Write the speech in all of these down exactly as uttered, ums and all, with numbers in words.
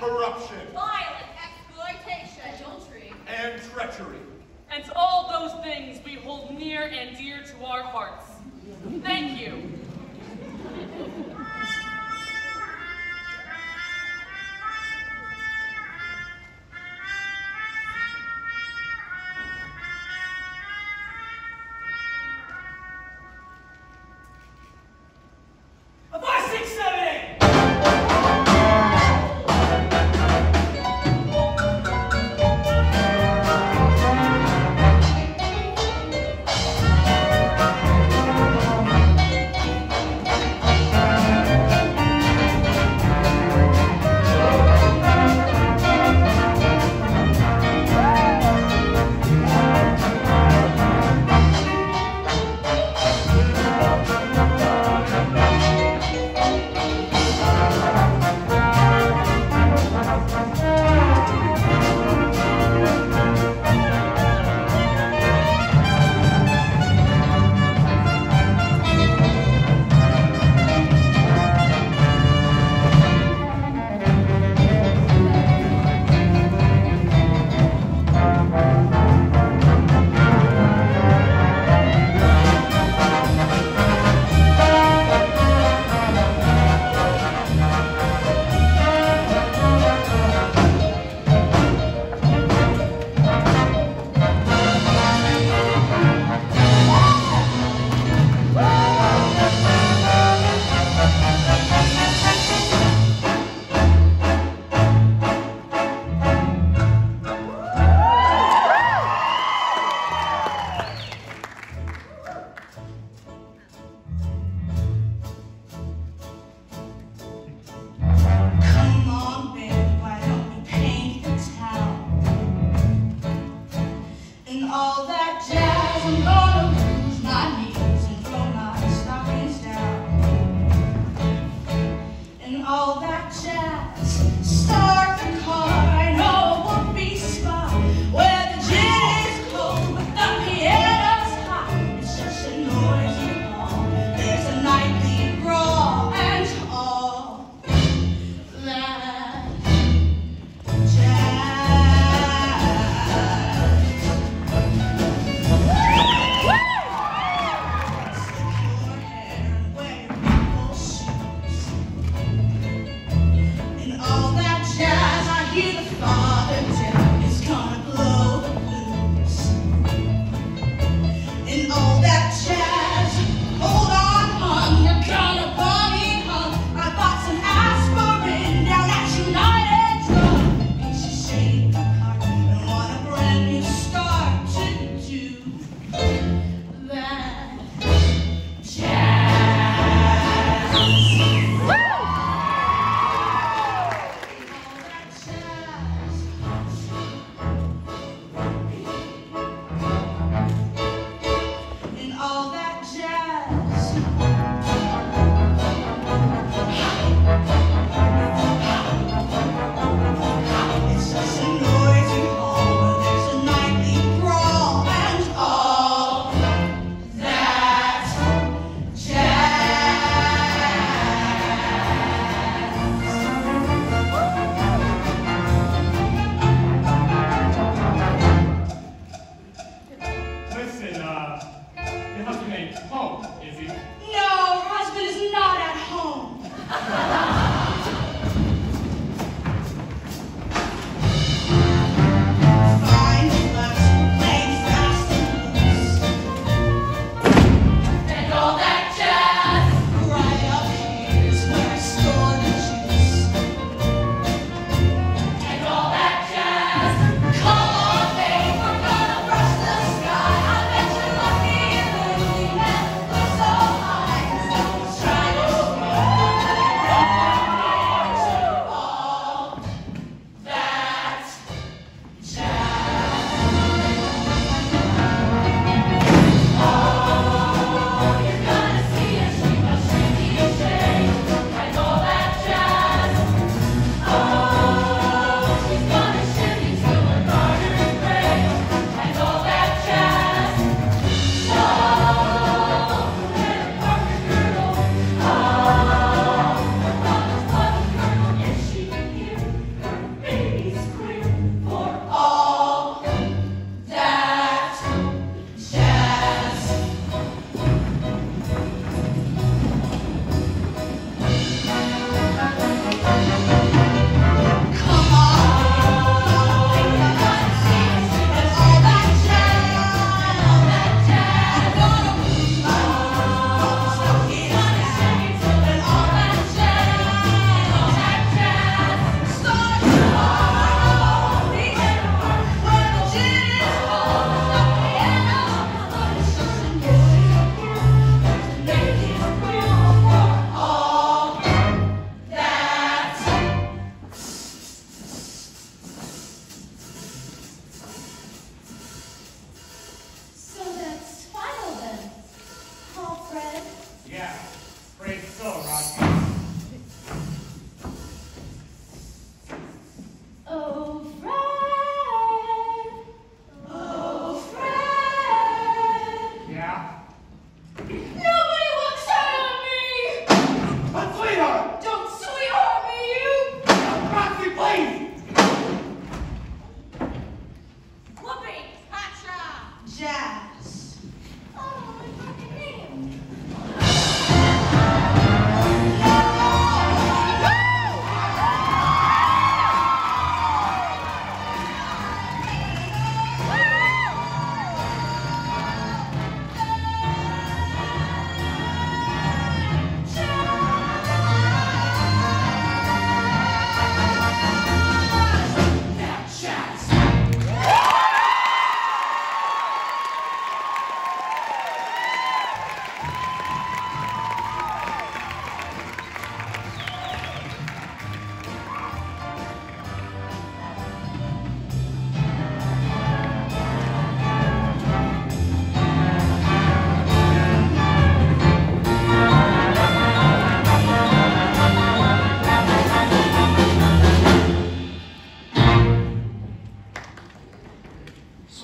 corruption, violent exploitation, adultery, and treachery. And all those things we hold near and dear to our hearts. Thank you. Five, six, seven, eight. Thank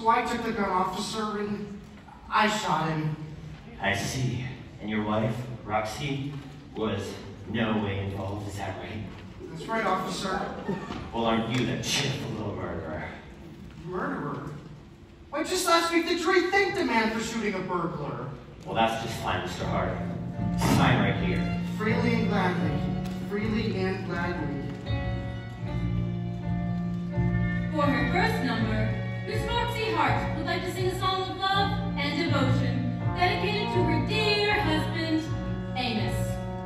I took the gun, officer, and I shot him. I see. And your wife, Roxy, was no way involved, is that right? That's right, officer. Well, aren't you the cheerful little murderer? Murderer? Why, just last week the jury thanked the man for shooting a burglar. Well, that's just fine, Mister Harding. Sign right here. Freely and gladly. Freely and gladly. For her first number, Miss Roxy Hart would like to sing a song of love and devotion dedicated to her dear husband, Amos.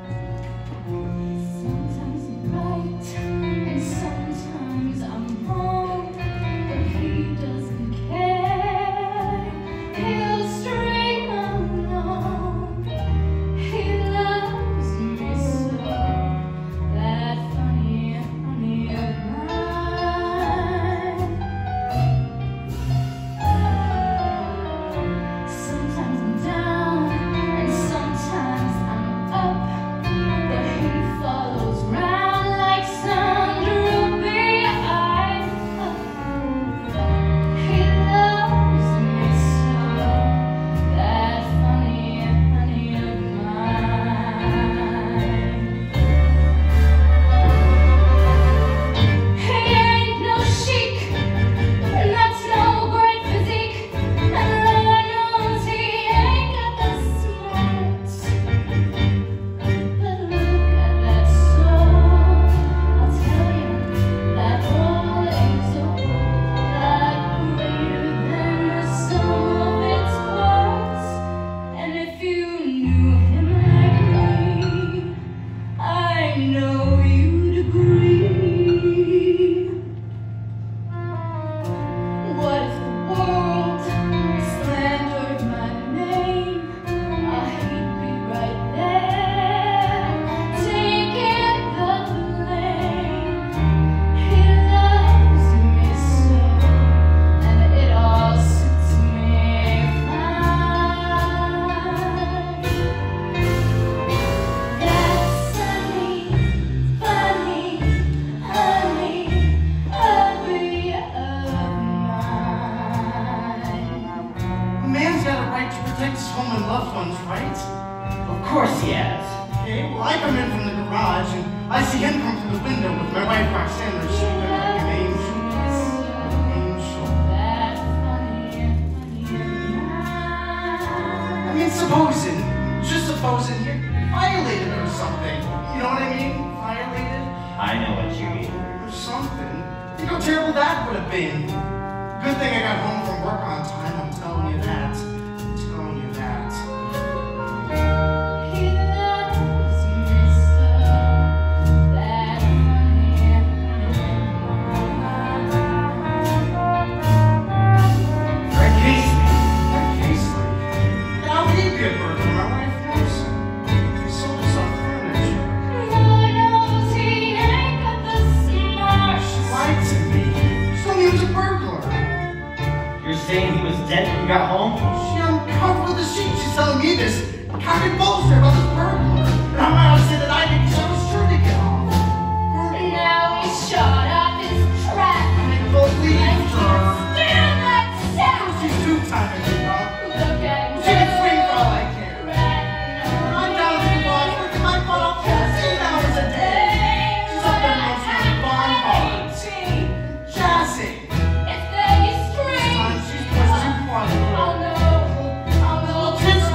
Sometimes I'm right and sometimes I'm wrong, but he doesn't care. He'll string along. He loves me so. That funny honey of mine. Sometimes I'm down and sometimes I'm up, but he follows round like some droopy eyed pup. He loves me so, that funny honey of mine. He ain't no chic, and that's no great physique, and Lord knows he ain't got the smarts. But look at that soul, I'll tell you, that whole angel, that greater than the sum of its parts. And if you knew him like me, I know you'd agree. What if the world slandered my name? Ah, he'd be right there, taking the blame. He loves me so, and it all suits me fine. That sunny, funny, honey, hubby of mine. A man's got a right to protect his home and loved ones, right? Of course he has. Okay, well, I come in from the garage and I see him come through the window with my wife Roxanne. They're sleeping like an angel. Angel. That funny, honey of mine. I mean, supposing, just supposing you violated her or something. You know what I mean? Violated? I know what you mean. Or something. Think how terrible that would have been. Good thing I got home from work on time, I'm telling you that. I'm telling you that. He loves me so, that honey, honey of mine. That case, that case, like, how would he be a burglar? My wife knows. He sold us our furniture. Lord knows he ain't got the smarts. She lied to me. She told me he was a burglar. You're saying he was dead when you got home? She uncovered the sheet. She's telling me this cocky bullshit about this burglar. And I'm out to say that I didn't, so I was sure to get off. Now he's shot off his track. I believe I her. can't stand that sound. She's two-timing me, huh? Look at me. She can swing for all I care. Right When I'm down at the lodge, working my butt off fifteen hours a day. She's up there roasting the barn bars. Jazzing. It's very strange. Son, she's pushed too far. I'll know. I'll know Kiss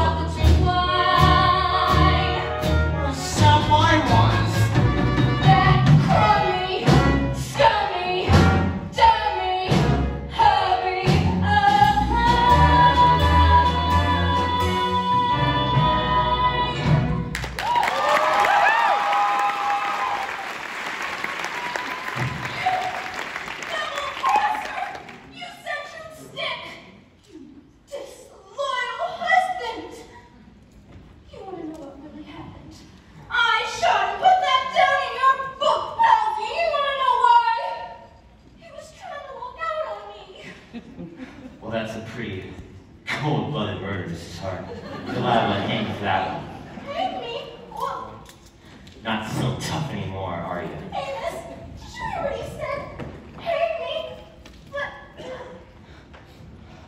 why. What a sap I was. That crummy, scummy, dummy, hubby of mine. You said you'd stick. You disloyal husband. You want to know what really happened? I shot and put that down in your book, Palsy. You want to know why? He was trying to walk out on me. Well, that's a pretty cold-blooded murder, Missus Hart. You're liable to hang for that one. Hang me? Well, Not so tough anymore, are you? Amos, she already said hang me. But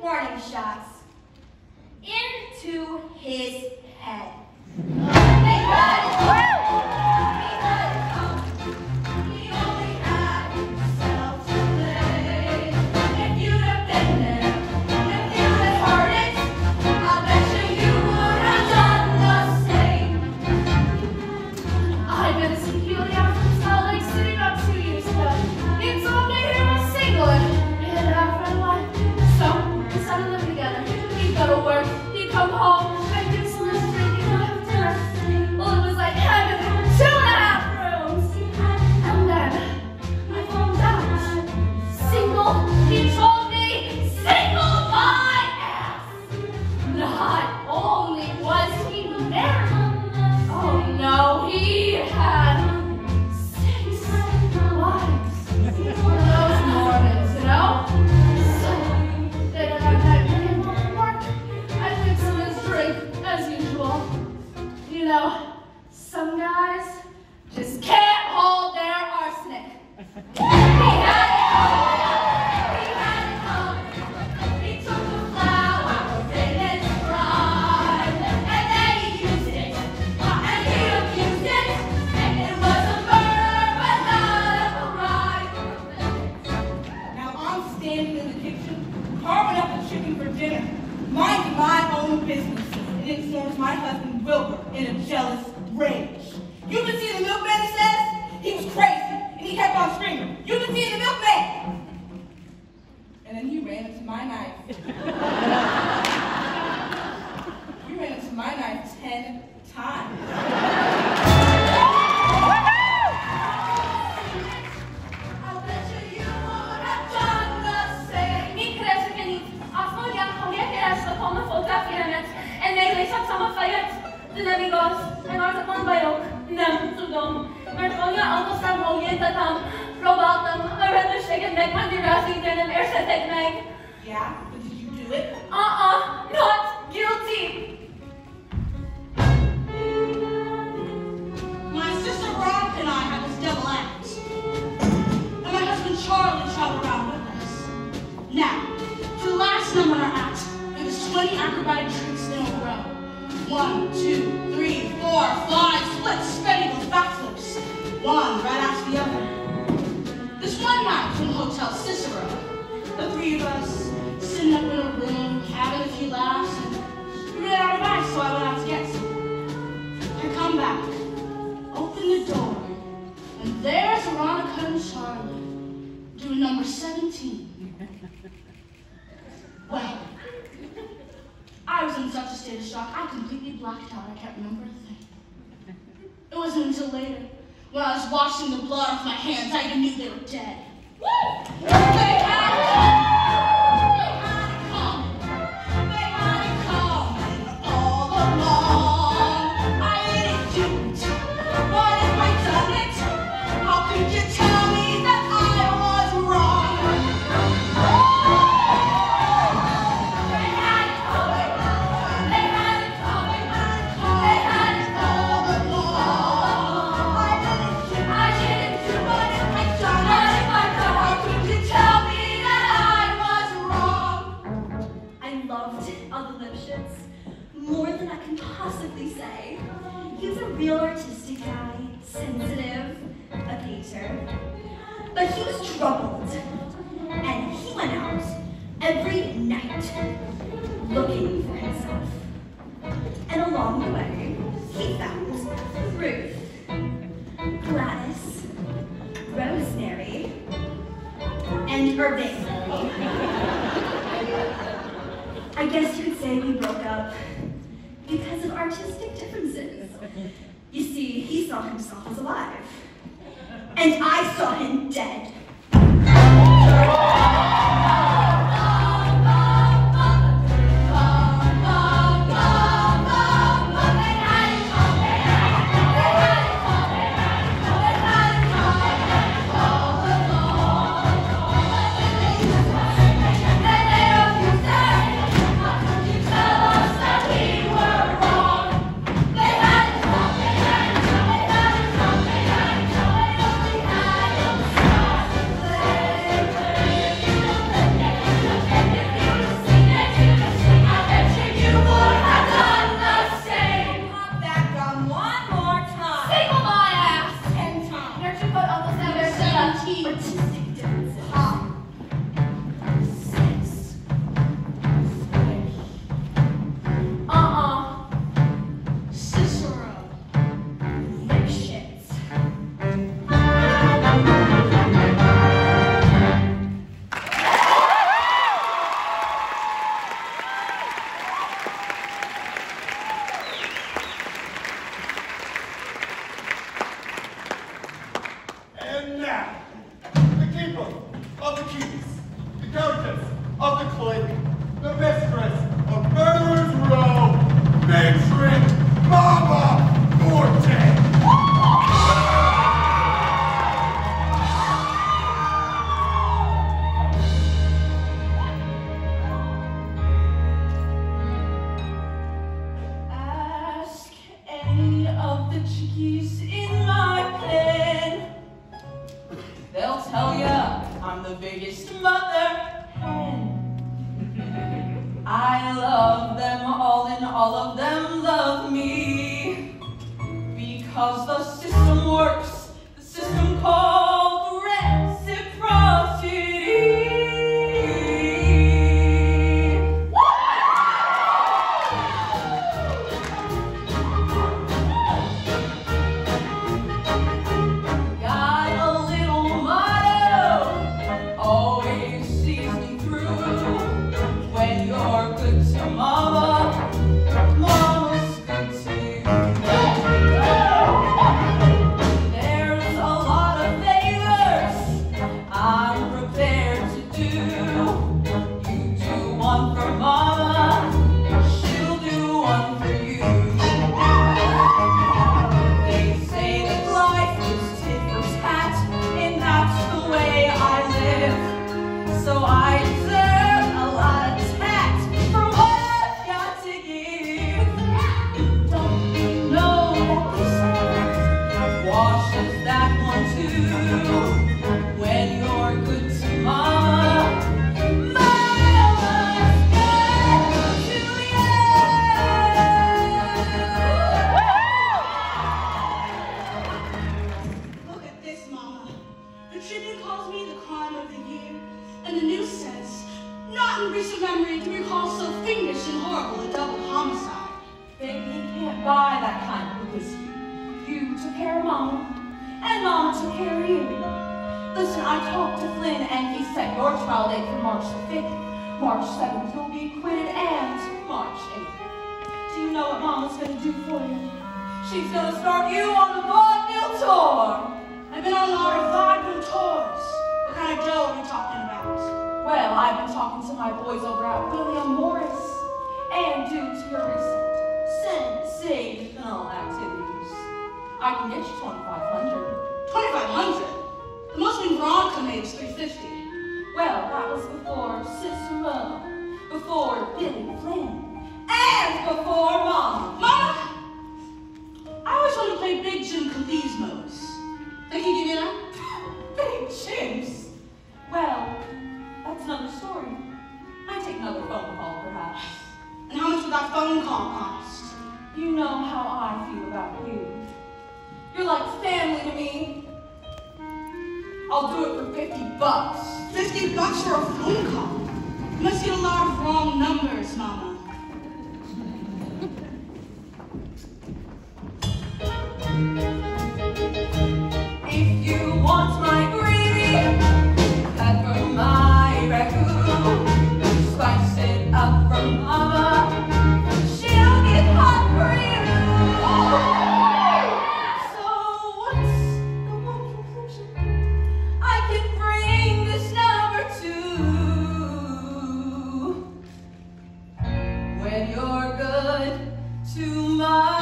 warning shots into his head. They had it. He had it come. He only had himself to blame. If you'd have been there, if you'd have heard it, I bet you you would have done the same. I've been a security out from Salt Lake City about two years ago. He told me he was single and he had a friend wife. So we started living together. He'd go to work, he'd come home, I'd do some drink, and have dinner. Well, it was like heaven. Two and a half rooms. And then I found out. Single, he told me, single my ass. Not only was he married, oh no, he had six wives. One of those Mormons, you know? So they don't have that in work. I fix him his drink as usual. You know, some guys just can't hold their arsenic. He had it all. He had it all. He took the flowers in his pride, and then he used it, and he abused it, and it was a murder without a crime. Now I'm standing in the kitchen, carving up the chicken for dinner, minding my own business, and it storms my husband Wilbur in a jealous rage. You can see the milkman, he says? He was crazy, and he kept on screaming, you can see the milkman! And then he ran into my knife. You ran into my knife ten times. I bet you you would have done the same. Mi crește că nici asmodia comiet era să pomă fotografianet. En mij lees op samen feiert. De amigos. En als het man bij ook. Nem, zo dom. Maar het onja anders dan wel je dat dan. Probaat dan. Maar wel dus ik het met mijn duratie in een eerste techniek. Yeah, but did you do it? Uh-uh, not guilty. My sister Veronica and I had this double act. And my husband Charlie traveled around with us. Now, for the last number in our act, it was twenty acrobatic tricks in a row. One, two, three, four, five, splits, spinning with backflips. One right after the other. This one night from Hotel Cicero, the three of us sitting up in a room, having a few laughs, and we ran out of ice, so I went out to get some. I come back, open the door, and there's Veronica and Charlie doing number seventeen. Well, I was in such a state of shock, I completely blacked out. I can't remember a thing. It wasn't until later, when I was washing the blood off my hands, I even knew they were dead. Woo! They had it coming. They had it coming. They had it coming all along. I didn't do it, but if I done it, how could you tell me that I was wrong? They had it coming. They had it coming. They had it all along. I didn't do it. I didn't do it, but if I done it, how could you tell me that I was wrong? I loved all the lip shits more than I can possibly say. He was a real artistic guy, sensitive, a painter. But he was troubled, and he went out every night looking for himself. And along the way, he found Ruth, Gladys, Rosemary, and Irving. I guess you could say we broke up because of artistic differences. You see, he saw himself as alive, and I saw him dead. fortress of Murderers Row, Matron Mama Forte. Ask any of the chickies in my pen. They'll tell ya I'm the biggest mother hen. I love them all and all of them love me. Because the system works, the system called reciprocity. Got a little motto, always sees me through. When you're good to mama, mama's good to you. There's a lot of favors I'm prepared to do. You do one for mama, she'll do one for you. They say that life is tit for tat, and that's the way I live. So I deserve a lot of tat for what I've got to give. Don't you know that this washes that one too? When you're good to mama, mama's good to you. Look at this, Mama. The Tribune calls me the crime of the year, and the news says, not in recent memory can recall so fiendish and horrible a double homicide. Baby, you can't buy that kind of publicity. You took care of mama, and mama took care of you. Listen, I talked to Flynn, and he set your trial date for March the fifth. March seventh, you'll be acquitted, and March eighth. Do you know what mama's gonna do for you? She's gonna start you on the vaudeville tour. I've been on a lot of vaudeville tours. What kind of dough are you talking about? Well, I've been talking to my boys over at William Morris, and due to your recent sensational activities, I can get you twenty-five hundred. twenty-five hundred? The most we Veronica made was three fifty. Well, that was before Cicero, before Billy Flynn, and before Mama. Mama! I always wanted to play Big Jim Cleesmos. Think he give you that? Big Jims. Well, that's another story. Might take another phone call, perhaps. And how much would that phone call cost? You know how I feel about you. You're like family to me. I'll do it for fifty bucks. Fifty bucks for a phone call? You must get a lot of wrong numbers, Mama. If you want my gravy, cut from my ragu, spice it up from mama, she'll get hot for you. So what's the one conclusion? I can bring this number to when you're good to mama.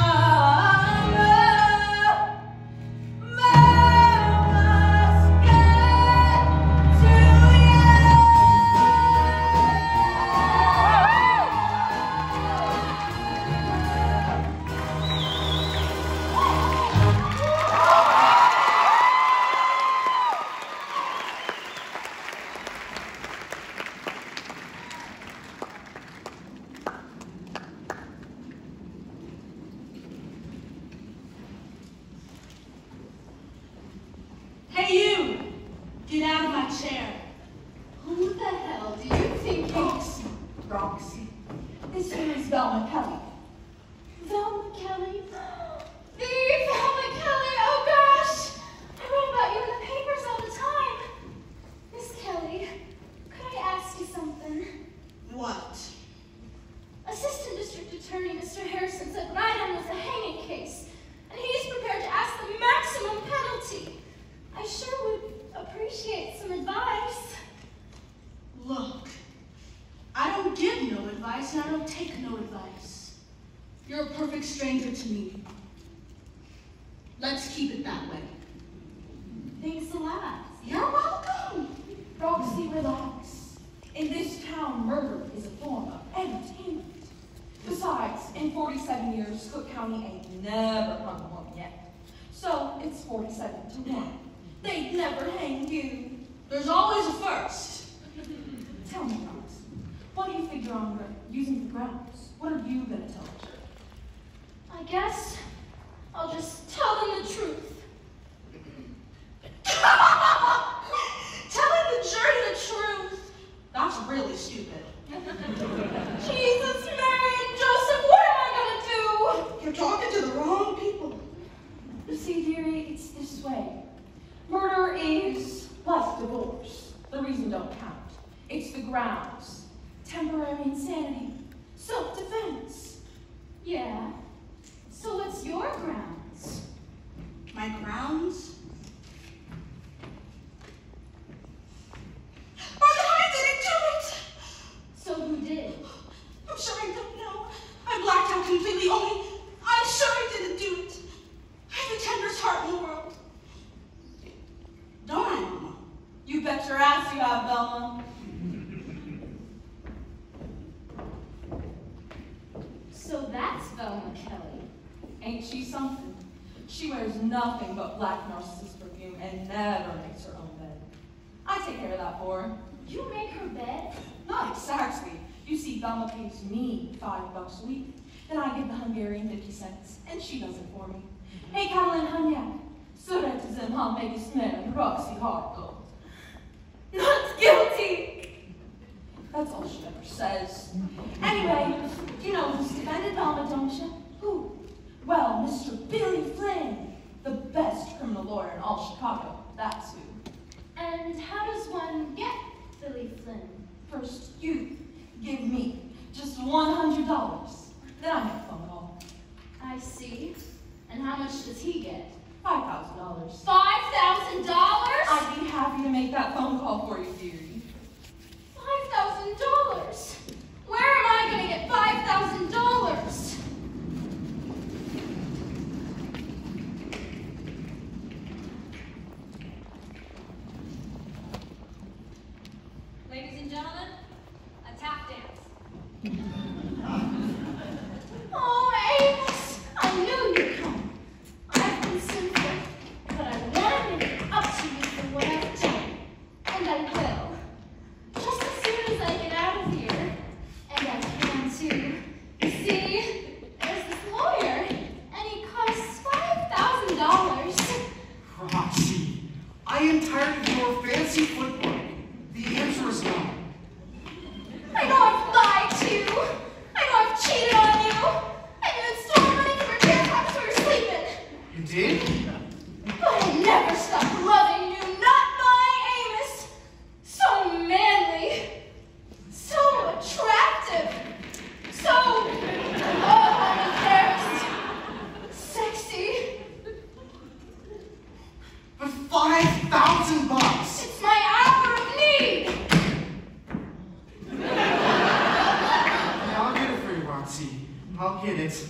Hey, you! Get out of my chair. Who the hell do you think Roxy? Roxy. This here is Velma Kelly. Velma Kelly? The Velma Kelly, oh gosh! I read about you in the papers all the time. Miss Kelly, could I ask you something? What? Assistant District Attorney Mister Harrison said Ryan was a hanging case, and he's prepared to ask the maximum penalty. I sure would appreciate some advice. Look, I don't don't give no advice, and I don't take no advice. You're a perfect stranger to me. Let's keep it that way. Thanks a lot. You're welcome. Roxy, relax. In this town, murder is a form of entertainment. Besides, in forty-seven years, Cook County ain't never hung a woman yet. So it's forty-seven to one. They'd never hang you. There's always a first. Tell me, Rox, what do you figure on using the grounds? What are you gonna tell the jury? I guess I'll just tell them the truth. Telling the jury the truth? That's really stupid. Jesus, Mary, and Joseph, what am I gonna do? You're talking to the wrong people. You see, dearie, it's this way. Murder is like divorce. The reason don't count. It's the grounds. Temporary insanity. Self-defense. Yeah. So what's your grounds? My grounds? I didn't do it! So who did? I'm sure I don't know. I blacked out completely, only I'm sure I didn't do it. I have the tenderest heart in the world. Don't I, Mama? You bet your ass you have, Velma. So that's Velma Kelly. Ain't she something? She wears nothing but black narcissus perfume and never makes her own bed. I take care of that for her. You make her bed? Not exactly. You see, Velma pays me five bucks a week. Then I give the Hungarian fifty cents, and she does it for me. Hey, Catalin Hanyak, Surrete zem han megis men Roxy Hartgold. Not guilty! That's all she ever says. Anyway, you know who's defended Velma, don't you? Who? Well, Mister Billy Flynn, the best criminal lawyer in all Chicago. That's who. And how does one get Billy Flynn? First, you give me just one hundred dollars. Then I make a phone call. I see. And how much does he get? five thousand dollars. Five thousand dollars? I'd be happy to make that phone call for you, dearie. Five thousand dollars? Where am I going to get five thousand dollars? Ladies and gentlemen, a tap dance. Oh, Amos, I knew you'd come. I've been sinful, but I want to make it up to you for what I've done. And I will. Just as soon as I get out of here. And I can too. You see, there's this lawyer, and he costs five thousand dollars. Roxy, I am tired of your fancy footwork. The answer is no. I know I've lied to you. I know I've cheated on you. I even stole money from your grandpa's while you're sleeping. You did? But I never stopped loving you, not my Amos. So manly, so attractive, so, oh, I'm embarrassed, sexy. But five thousand bucks! It's my hour of need. Yeah, I'll get it for you, Roxy. I'll get it.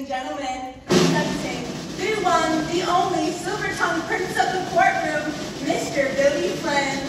gentlemen, presenting the one, the only silver-tongued prince of the courtroom, Mister Billy Flynn.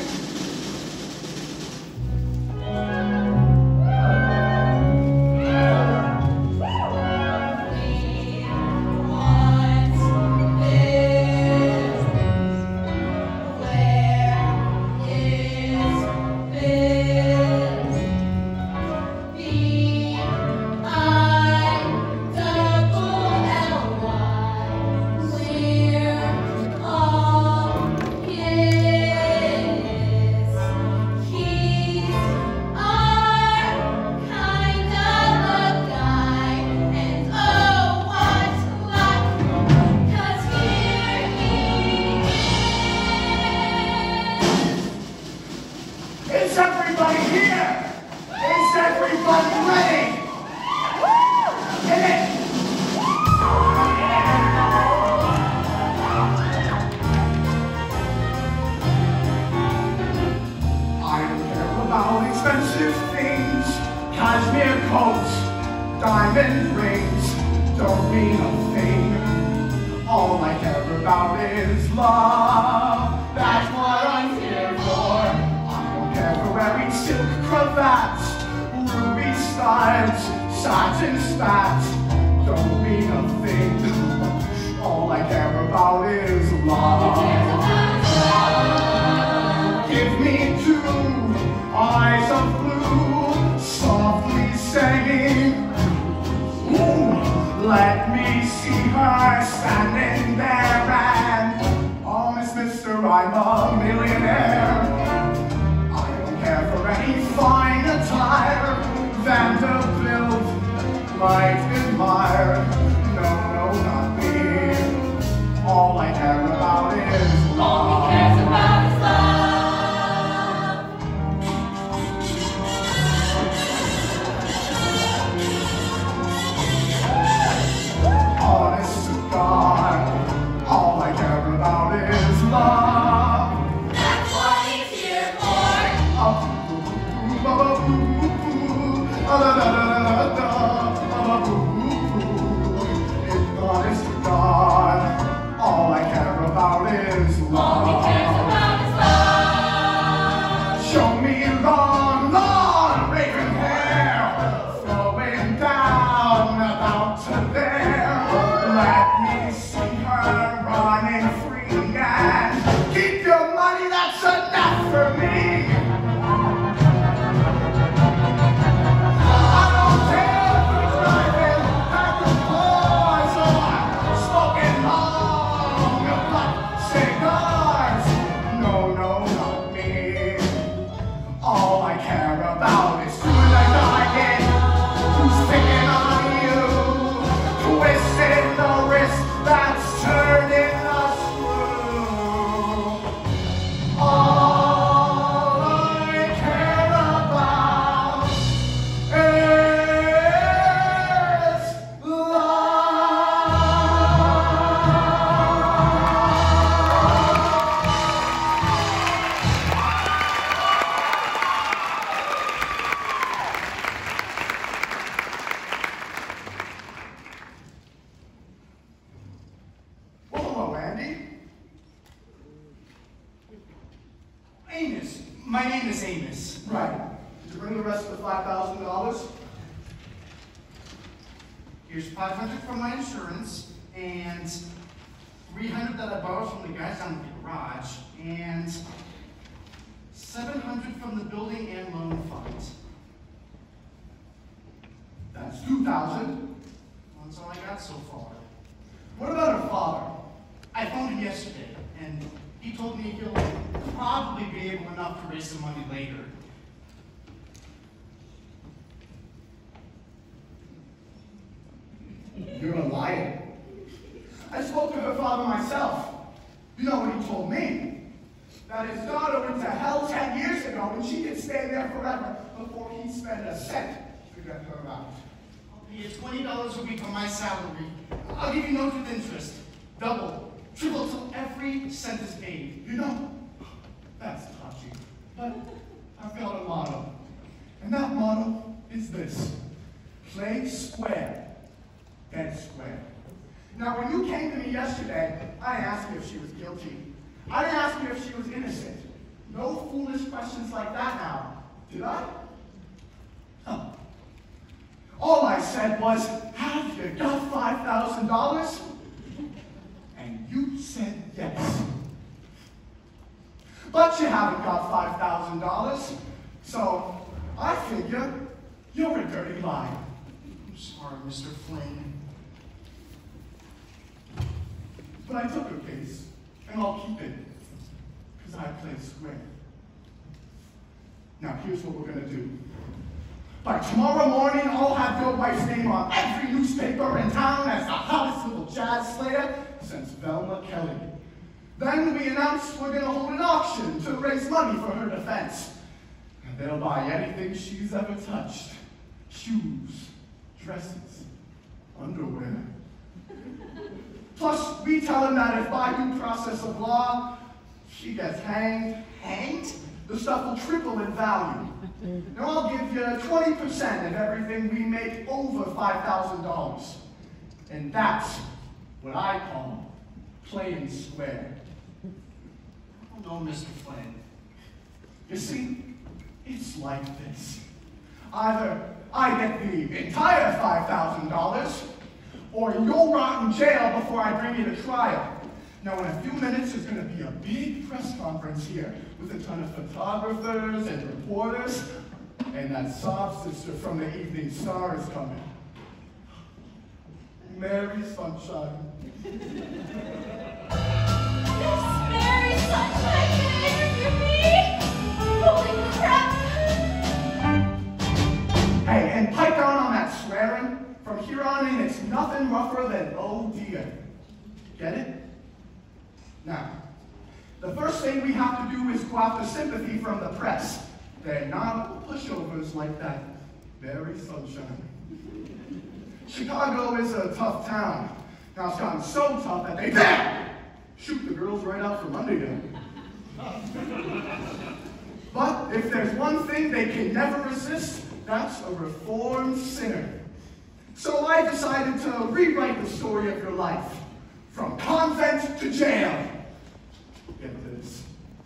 Is everybody here? Is everybody ready? Get it! I don't care about expensive things, cashmere coats, diamond rings, don't mean a thing. All I care about is love, that's what I'm here for. Wearing silk cravats, ruby studs, satin spats, don't mean a thing. All I care about is love. Give me two eyes of blue, softly saying, ooh, let me see her standing there and, oh, Miss Mister, I'm a millionaire. For any fine attire, Vanderbilt might admire. No, no, not me. All I care about is love. All he cares about is love. Honest to God, all I care about is love. That's what he's here for. Oh. If God is God, all I care about is love. All he cares about is love. Show me long, long raven hair flowing down about to there. Let me see her running free and keep your money, that's enough for me. Amos. My name is Amos. Right. Did you bring the rest of the five thousand dollars? Here's five hundred dollars from my insurance, and three hundred dollars that I borrowed from the guys down in the garage, and seven hundred dollars from the building and loan fund. That's two thousand dollars. That's all I got so far. What about her father? I phoned him yesterday, and he told me he'll probably be able enough to raise some money later. You're a liar. I spoke to her father myself. You know what he told me? That his daughter went to hell ten years ago and she could stay there forever before he spent a cent to get her out. I'll pay you twenty dollars a week on my salary. I'll give you notes with interest. Double, triple till every cent is paid. You know, that's touchy. But I've got a motto. And that motto is this. Play square, dead square. I didn't ask you if she was guilty. I didn't ask you if she was innocent. No foolish questions like that now, did I? Huh. All I said was, have you got five thousand dollars? And you said yes. But you haven't got five thousand dollars, so I figure you're a dirty liar. I'm sorry, Mister Flynn. But I took her case, and I'll keep it, because I play square. Now, here's what we're going to do. By tomorrow morning, I'll have your wife's name on every newspaper in town as the hottest little jazz slayer since Velma Kelly. Then we announce we're going to hold an auction to raise money for her defense. And they'll buy anything she's ever touched. Shoes, dresses, underwear. Plus, we tell them that if by due process of law, she gets hanged, hanged, the stuff will triple in value. Now I'll give you twenty percent of everything we make over five thousand dollars. And that's what I call playing square. Oh no, Mister Flynn. You see, it's like this. Either I get the entire five thousand dollars, or you'll rot in jail before I bring you to trial. Now, in a few minutes, there's going to be a big press conference here with a ton of photographers and reporters, and that sob sister from the Evening Star is coming. Mary Sunshine. Miss Mary Sunshine can interview me? Holy crap! Hey, and pipe down on that swearing. From here on in, it's nothing rougher than oh dear. Get it? Now, the first thing we have to do is go after sympathy from the press. They're not pushovers like that Mary Sunshine. Chicago is a tough town. Now it's gotten so tough that they bam! Shoot the girls right out from under them. But if there's one thing they can never resist, that's a reformed sinner. So I decided to rewrite the story of your life. From convent to jail. Get this.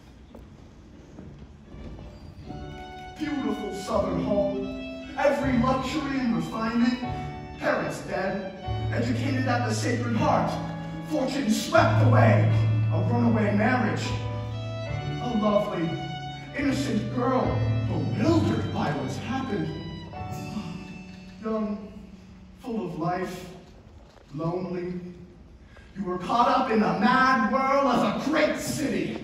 Beautiful southern home. Every luxury and refinement. Parents dead. Educated at the Sacred Heart. Fortune swept away. A runaway marriage. A lovely, innocent girl bewildered by what's happened. Young, full of life, lonely. You were caught up in the mad whirl of a great city.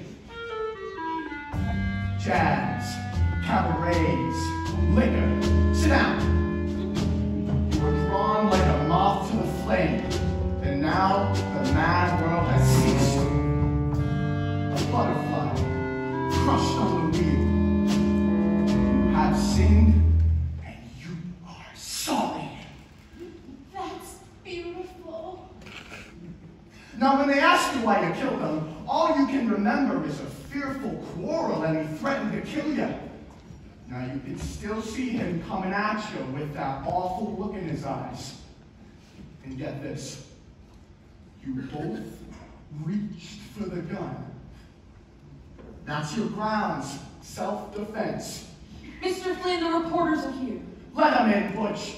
Jazz, cabarets, liquor. Sit down. You were drawn like a moth to the flame, and now the mad world has ceased. A butterfly, crushed on the wheel. You have sinned, and you are sorry. That's beautiful. Now, when they ask you why you killed him, all you can remember is a fearful quarrel and he threatened to kill you. Now, you can still see him coming at you with that awful look in his eyes. And get this, you both reached for the gun. That's your grounds, self-defense. Mister Flynn, the reporters are here. Let them in, Butch.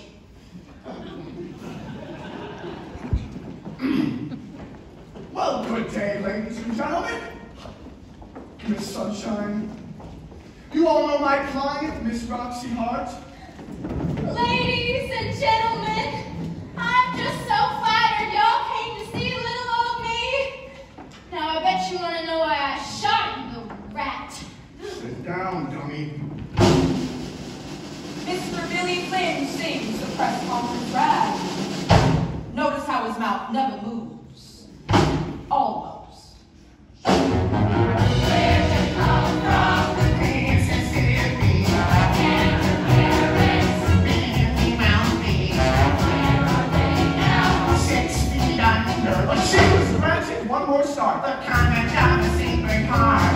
Well, good day, ladies and gentlemen. Miss Sunshine. You all know my client, Miss Roxy Hart. Ladies and gentlemen, I'm just so flattered y'all came to see little old me. Now I bet you want to know why I shot you, the rat. Sit down, dummy. Mister Billy Flynn sings the press conference rag. Notice how his mouth never moves. Almost. But she was granted one more start. The kind of job a secret heart.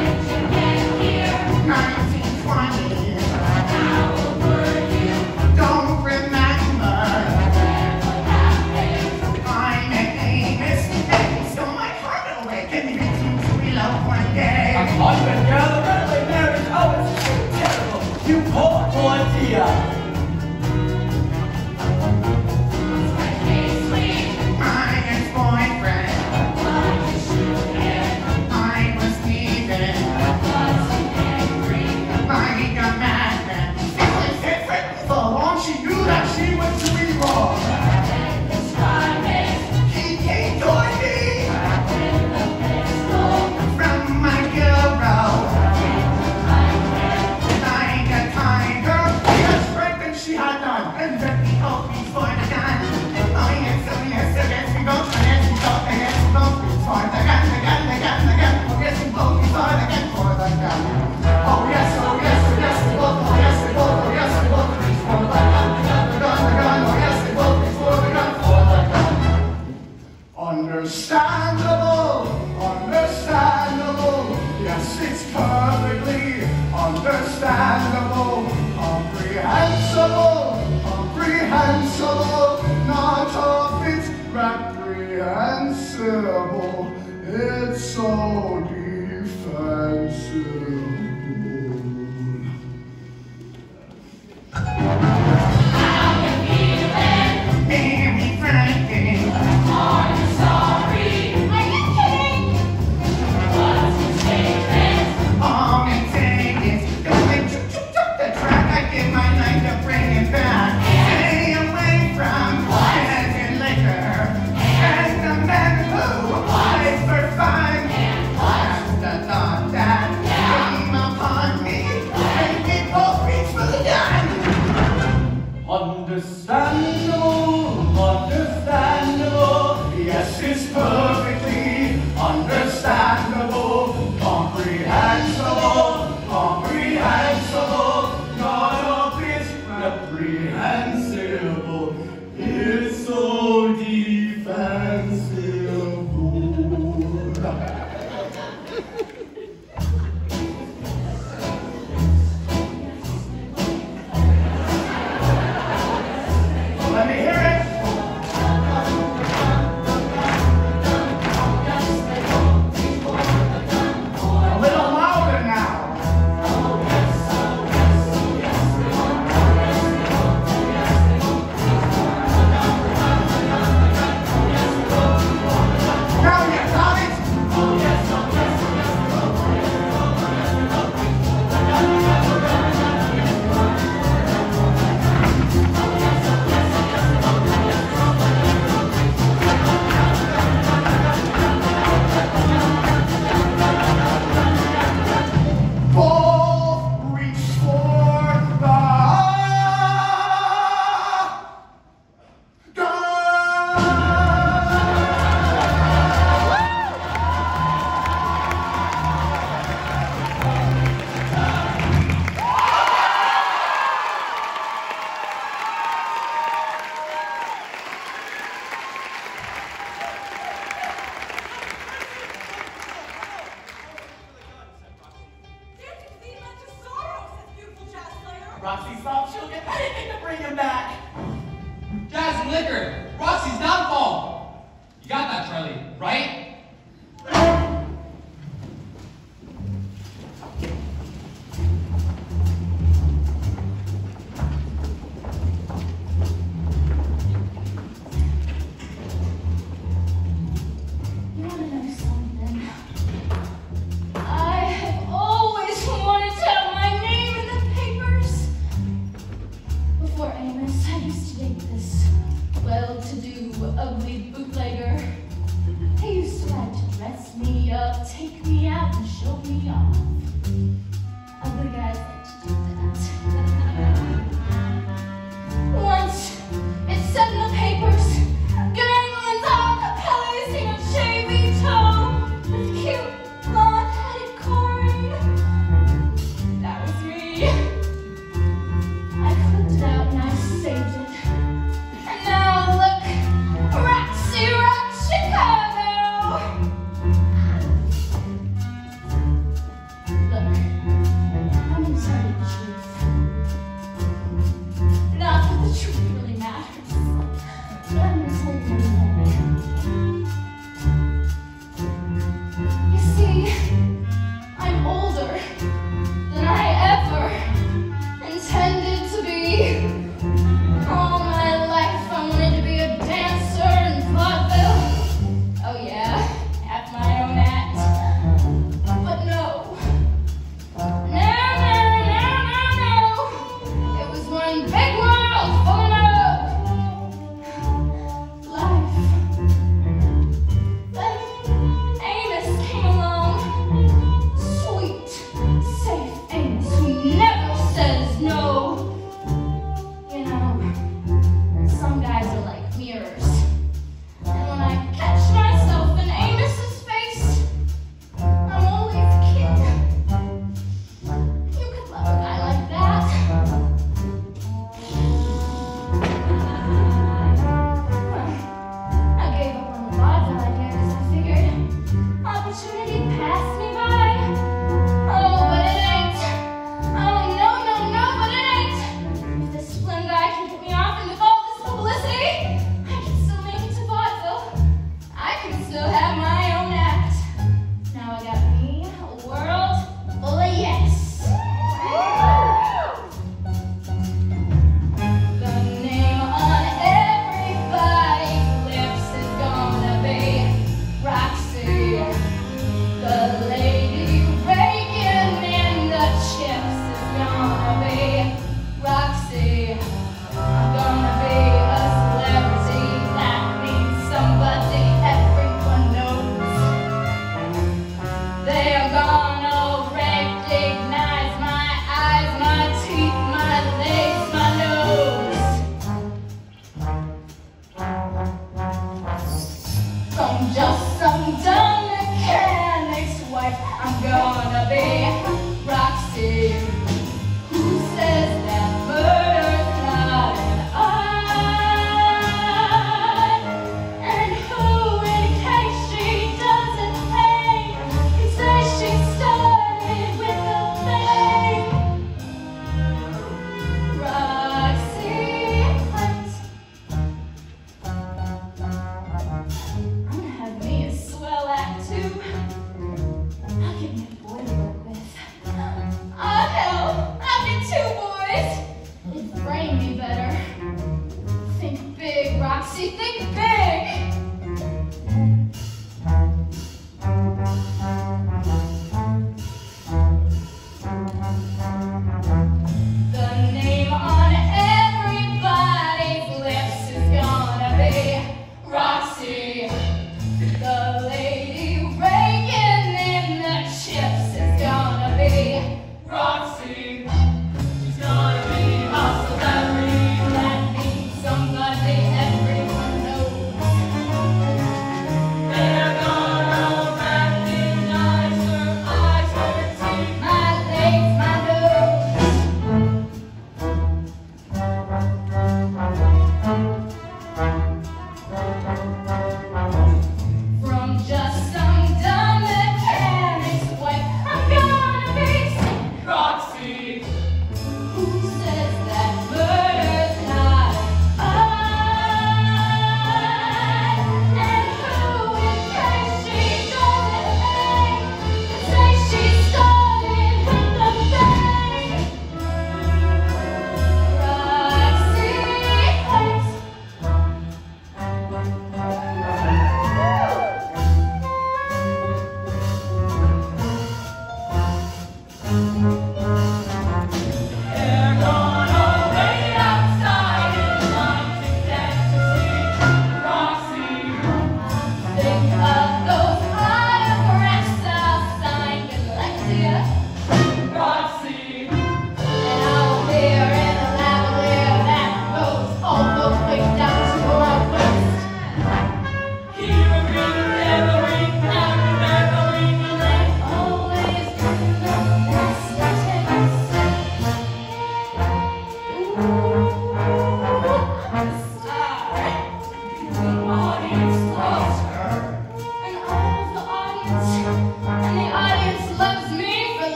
nineteen twenty. How were you? Don't remember. I'm a famous, and so my Roxy stops, she'll get anything to bring him back. Jazz and liquor, Roxy's downfall. You got that, Charlie, right? Well-to-do, ugly bootlegger. He used to like to dress me up, take me out, and show me off. Ugly guys like to do that. Once, it said in the papers, Gangland's a cappella sing a shavy toe with cute blonde-headed corn. That was me. I clipped it out and I saved it. Now look, Roxy Rock Chicago!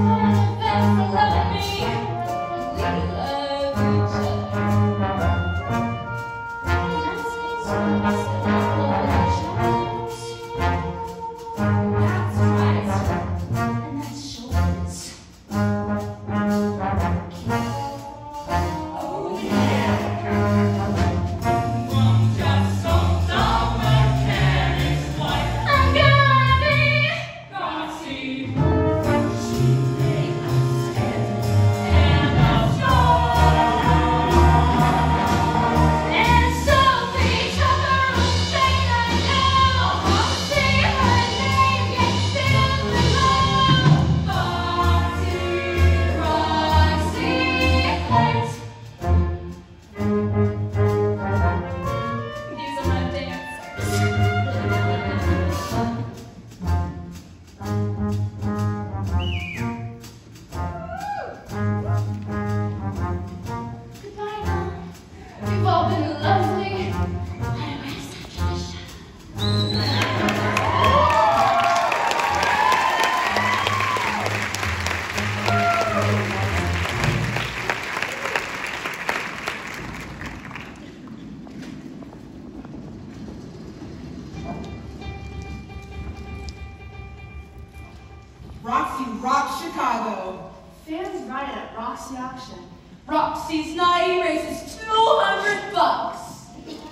Roxy rocks Chicago. Fans ride at Roxy auction. Roxy's night raises two hundred bucks.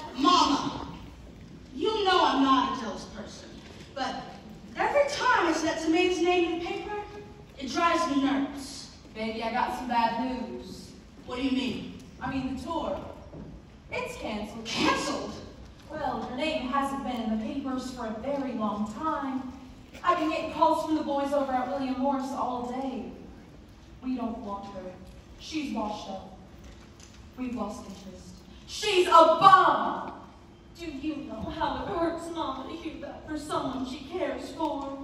Mama, you know I'm not a jealous person, but every time I see that tomato's name in the paper, it drives me nuts. Baby, I got some bad news. What do you mean? I mean the tour. It's canceled. Canceled? Well, her name hasn't been in the papers for a very long time. I've been getting calls from the boys over at William Morris all day. We don't want her. She's washed up. We've lost interest. She's a bum! Do you know how it hurts Mama to hear that for someone she cares for?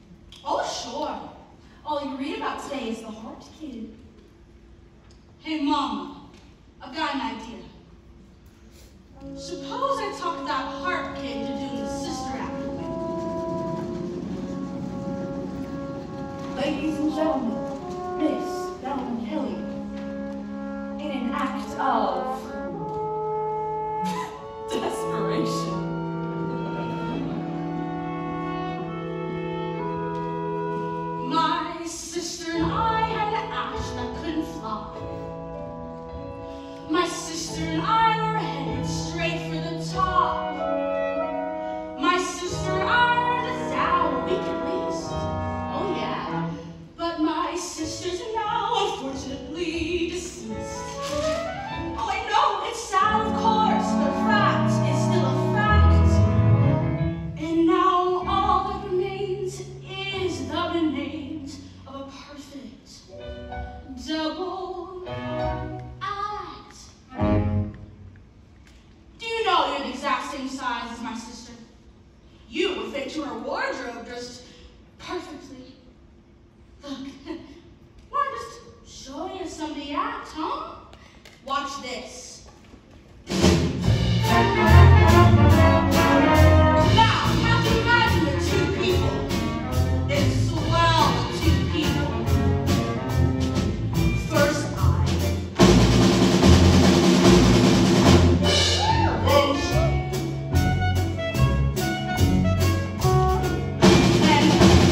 Oh, sure. All you read about today is the Hart Kid. Hey, Mama, I've got an idea. Suppose I talk that Hart Kid to doing the sister act with me. Ladies and gentlemen, Miss Bellman Kelly, in an act of desperation. My sister and I had an ash that couldn't fly. My sister and I were headed straight for the top. My sister and I earned a down a week at least. Oh yeah. But my sisters are now unfortunately deceased. Oh, I know, it's sad of course, but fact is still a fact. And now all that remains is the remains of a perfect double act. Do you know you're the exact same size as my sister? You would fit into her wardrobe just perfectly. Look, we're just showing you some of the act, huh? Watch this. Now, have you imagined the two people? It's swell, the two people. First I, then she, then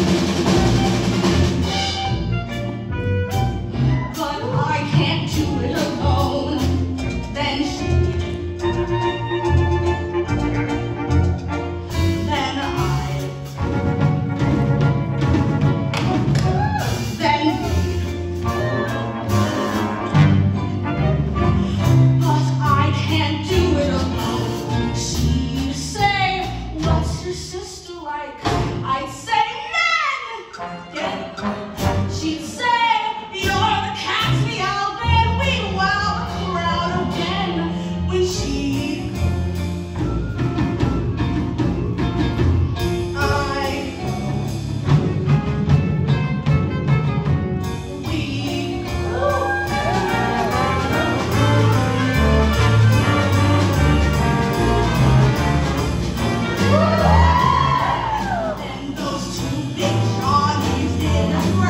but I can't do it alone. Then she, then I, then me. But I can't do it alone. She'd say, what's your sister like? I'd say, men! Yeah. She'd say, you're the cat's meow, then we'd wow the crowd again. When she, I, we, then those two big Johnnies in a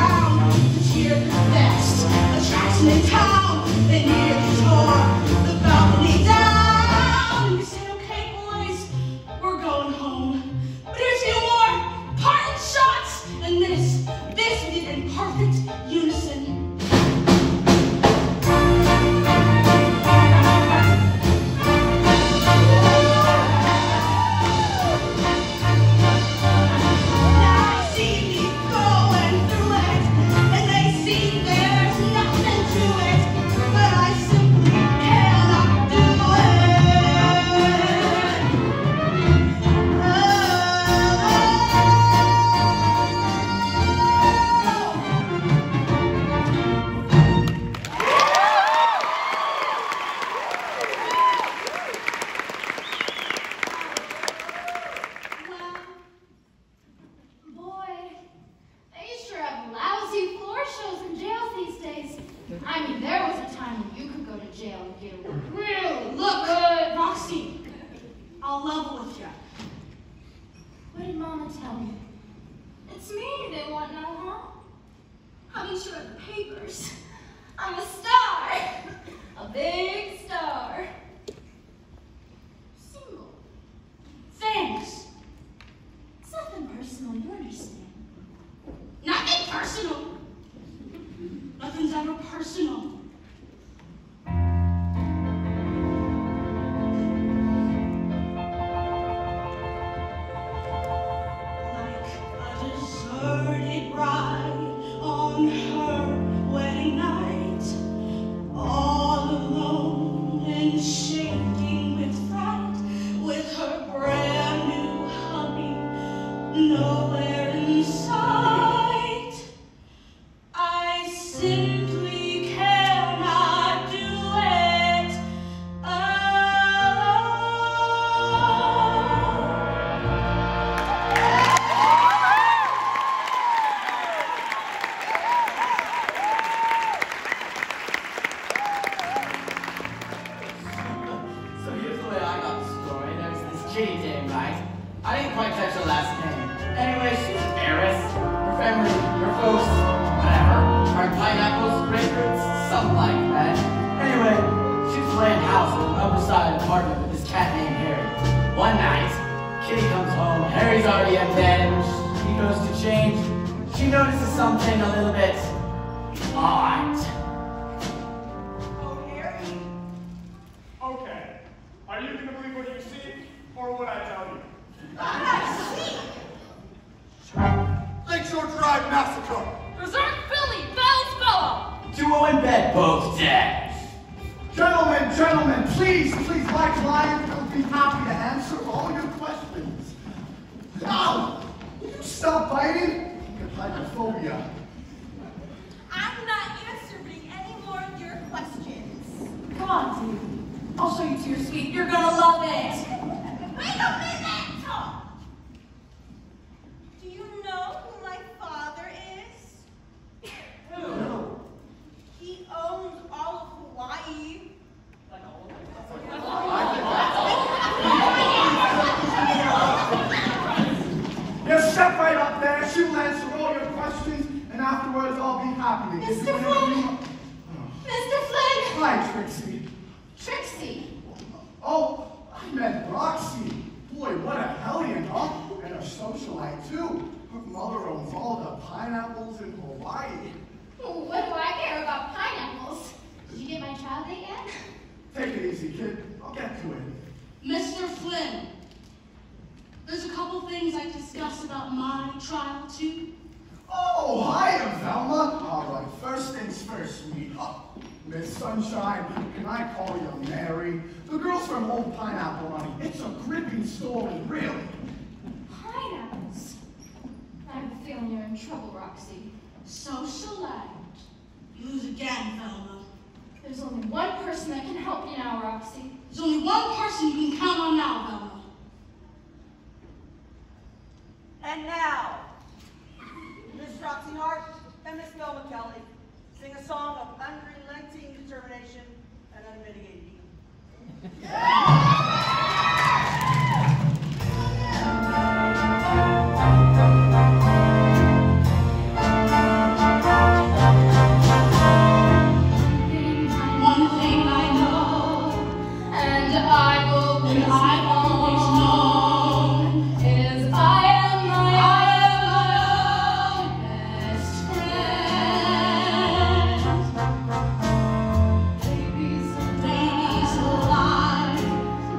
I'm sure of the papers. I'm a star. A big star. Single. Thanks. It's nothing personal, you understand. Nothing personal. Nothing's ever personal. Nowhere in sight, I simply cannot do it alone. So here's the way I got the story. There's this Kitty dame, right? I didn't quite catch her last name. Anyway, she's an heiress. Her family, her folks, whatever, are pineapples, grapefruits, something like that. Anyway, she was playing house in an upper side apartment with this cat named Harry. One night, Kitty comes home. Harry's already in bed, and when she goes to change, she notices something a little bit odd. Oh, Harry. Okay. Are you going to believe what you see, or what I tell you? I see. Lakeshore Drive Massacre! Berserk Billy, Val's Bella! Duo in bed, both dead. Gentlemen, gentlemen, please, please, my client will be happy to answer all your questions. Ow! Will you stop biting? You get hydrophobia. I'm not answering any more of your questions. Come on, dude. I'll show you to your suite. You're gonna love it. Wait a minute! Do you know who my father is? Who? He owns all of Hawaii. Yes, step right up there. She will answer all your questions, and afterwards I'll be happy to give you Mister whatever Flynn! you want. Mister Flynn! Hi, Trixie. Trixie! Oh, I meant Roxy. Boy, what a hellion, huh? And a socialite, too. Her mother owns all the pineapples in Hawaii. What do I care about pineapples? Did you get my trial date yet? Take it easy, kid. I'll get to it. Mister Flynn, there's a couple things I discussed about my trial, too. Oh, hi, Velma. All right, first things first, sweet. Oh, Miss Sunshine, can I call you Mary? The girl's from Old Pineapple Money. It's a gripping story, really. Pineapples. I have a feeling you're in trouble, Roxy. Socialite. You lose again, Velma. There's only one person that can help you now, Roxy. There's only one person you can count on now, Velma. And now, Miss Roxy Hart and Miss Velma Kelly sing a song of unrelenting determination and unmitigated One thing I know, and I've always, and I've always known, is I am my, I am my own best friend. Baby's, baby's alive.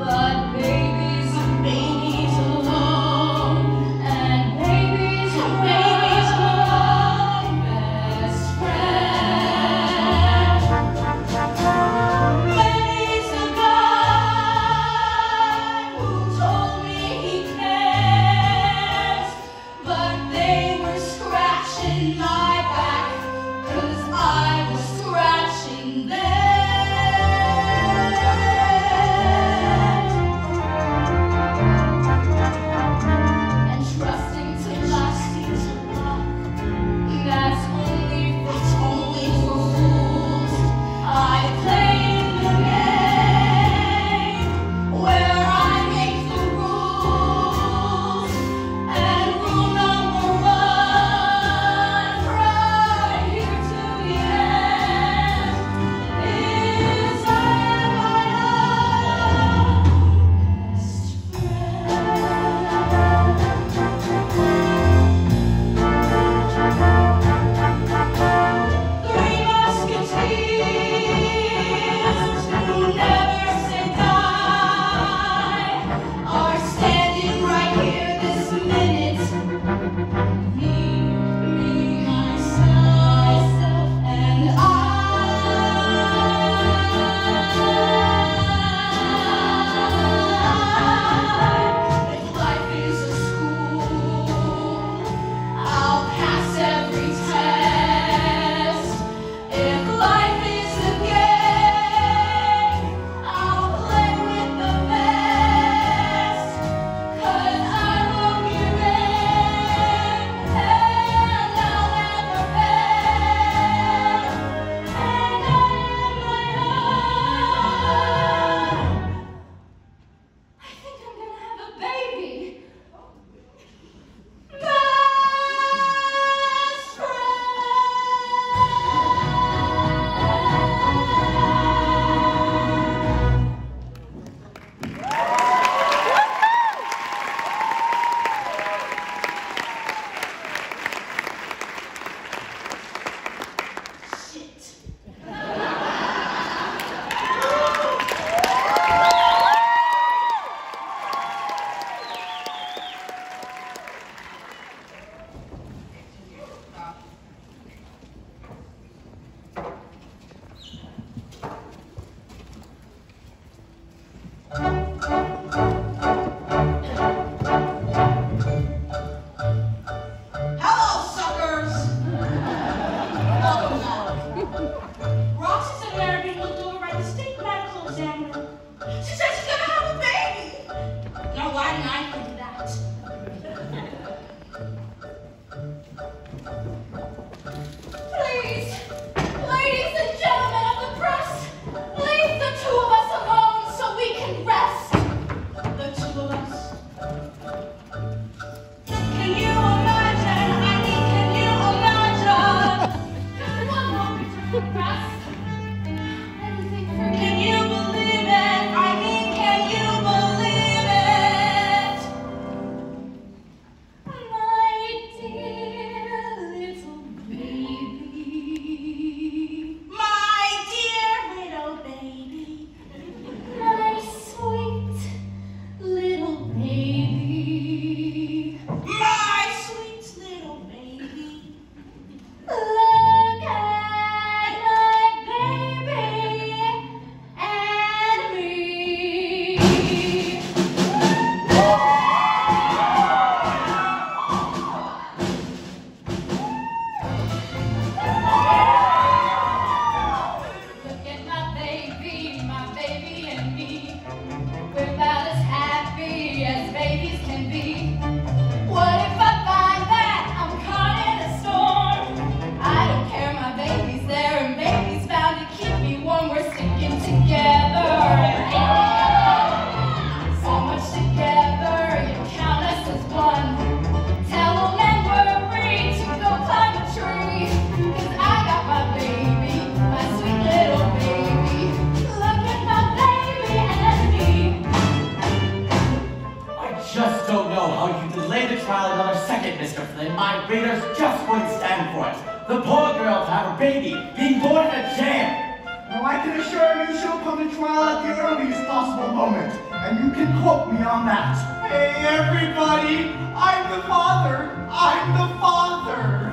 and my readers just wouldn't stand for it. The poor girl to have a baby being born in a jail. Now I can assure you she'll come to trial at the earliest possible moment, and you can quote me on that. Hey everybody, I'm the father, I'm the father.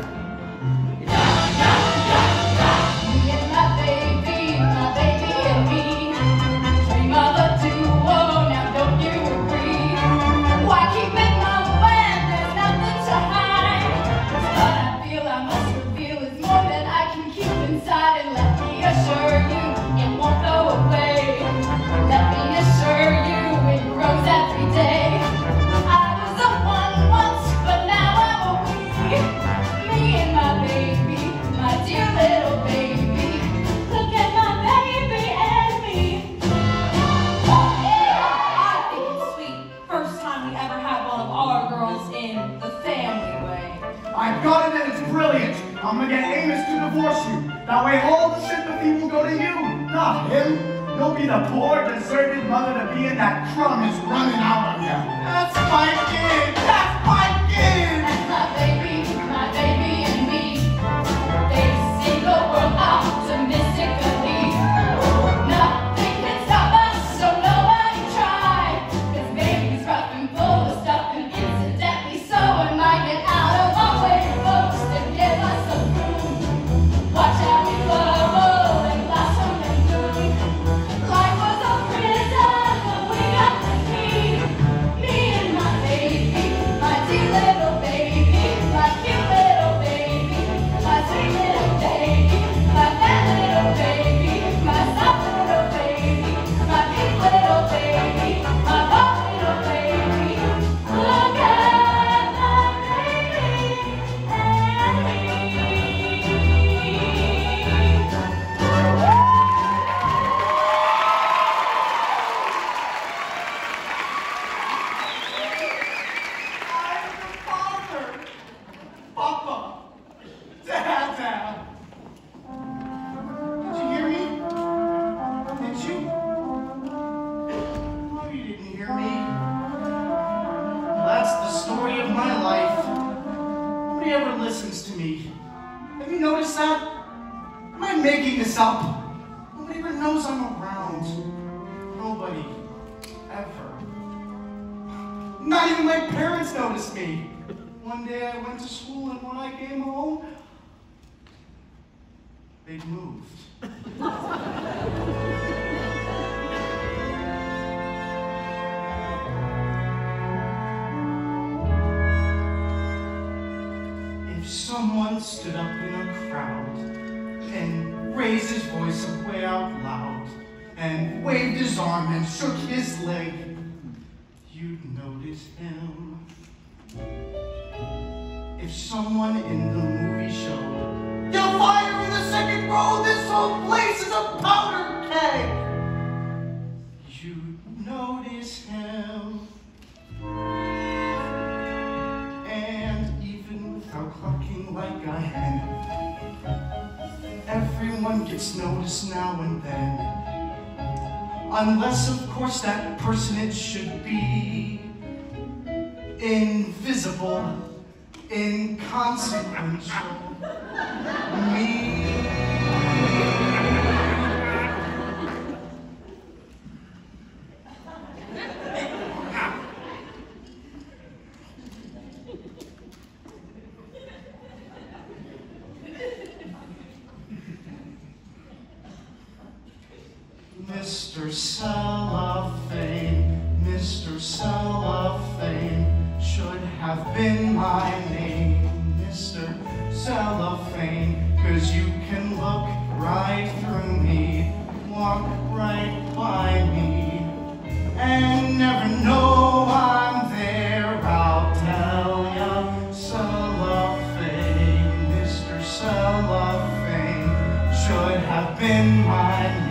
Me and my baby, my baby and me, dream of a duo, now don't you agree? Why keep it my when there's nothing to hide? What I feel I must reveal is more than I can keep inside, and let me assure you it won't go away. Let me assure you it grows every day. I was a one once, but now I'm a we. Me and my baby, my dear little baby. Look at my baby and me. I think it's sweet. First time we ever had one of our girls in the family way. I've got it and it's brilliant. I'm gonna get Amos to divorce you. That way all the sympathy will go to you, not him. You'll be the poor, deserted mother to be, and that crumb is running out of you. That's my kid! That's my kid! My baby, my baby and me. They see the world optimistically. Nothing can stop us, so nobody try. 'Cause baby's rough and full of stuff, and incidentally so am I. Get out of our way, folks, to give us some room. Watch how we bubble and blossom and bloom. Life was a prison, but we got the key. Me and my baby, my dear little baby, my cute little baby, my sweet little baby, my fat little baby, my soft little baby, my big little baby, my bold little baby. Look at my baby and me. I'm the father. Papa. Dada. Did you hear me? Did you? No, you didn't hear me. That's the story of my life. Nobody ever listens to me. Have you noticed that? Am I making this up? Nobody ever knows I'm around. Nobody. Ever. Not even my parents noticed me. One day I went to school, and when I came home, they'd moved. If someone stood up in a crowd and raised his voice way out loud and waved his arm and shook his leg, you'd notice him. If someone in the movie showed, "You'll fire in the second row, this whole place is a powder keg," you'd notice him. And even without clucking like a hen, everyone gets noticed now and then. Unless, of course, that personage should be invisible, inconsequential. Me. Mister Cellophane, Mister Cellophane should have been my name, Mister Cellophane, 'cause you can look right through me, walk right by me, and never know I'm there. I'll tell ya, Cellophane, Mister Cellophane should have been my name,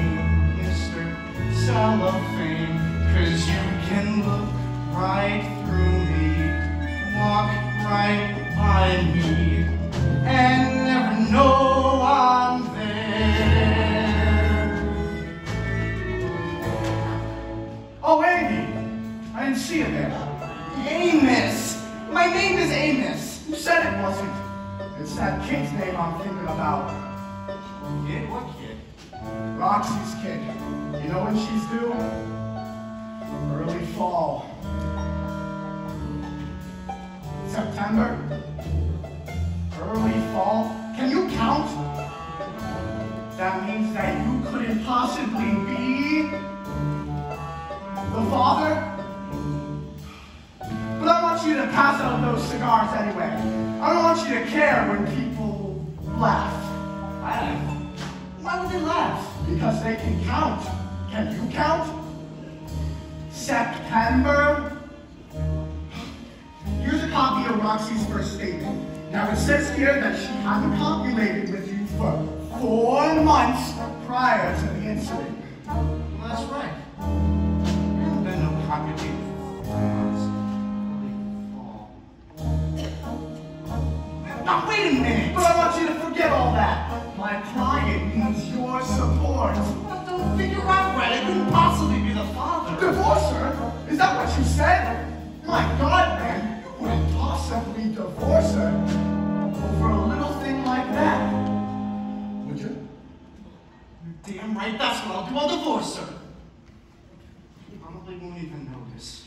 Cellophane, 'cause you can look right through me, walk right by me, and never know I'm there. Oh, Andy! I didn't see you there. Amos! My name is Amos. You It's that kid's name I'm thinking about. Kid? What kid? Roxy's kid. You know when she's due? Early fall. September? Early fall? Can you count? That means that you couldn't possibly be the father? But I want you to pass out those cigars anyway. I don't want you to care when people laugh. Laugh? Why would they laugh? Because they can count. Can you count? September? Here's a copy of Roxy's first statement. Now it says here that she hadn't copulated with you for four months prior to the incident. Well, that's right. There hasn't been no copulating for four months. Now wait a minute! But I want you to forget all that. My client needs your support. But don't figure out why they couldn't possibly be the father. Divorce her? Is that what you said? My God, man, you wouldn't possibly divorce her over a little thing like that. Would you? You're damn right, that's what I'll do. I'll divorce her. She probably won't even notice.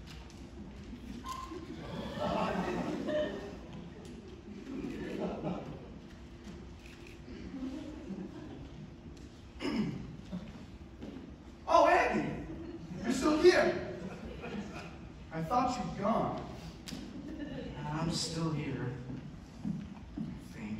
Oh, Andy, you're still here. I thought you'd gone. I'm still here. I think.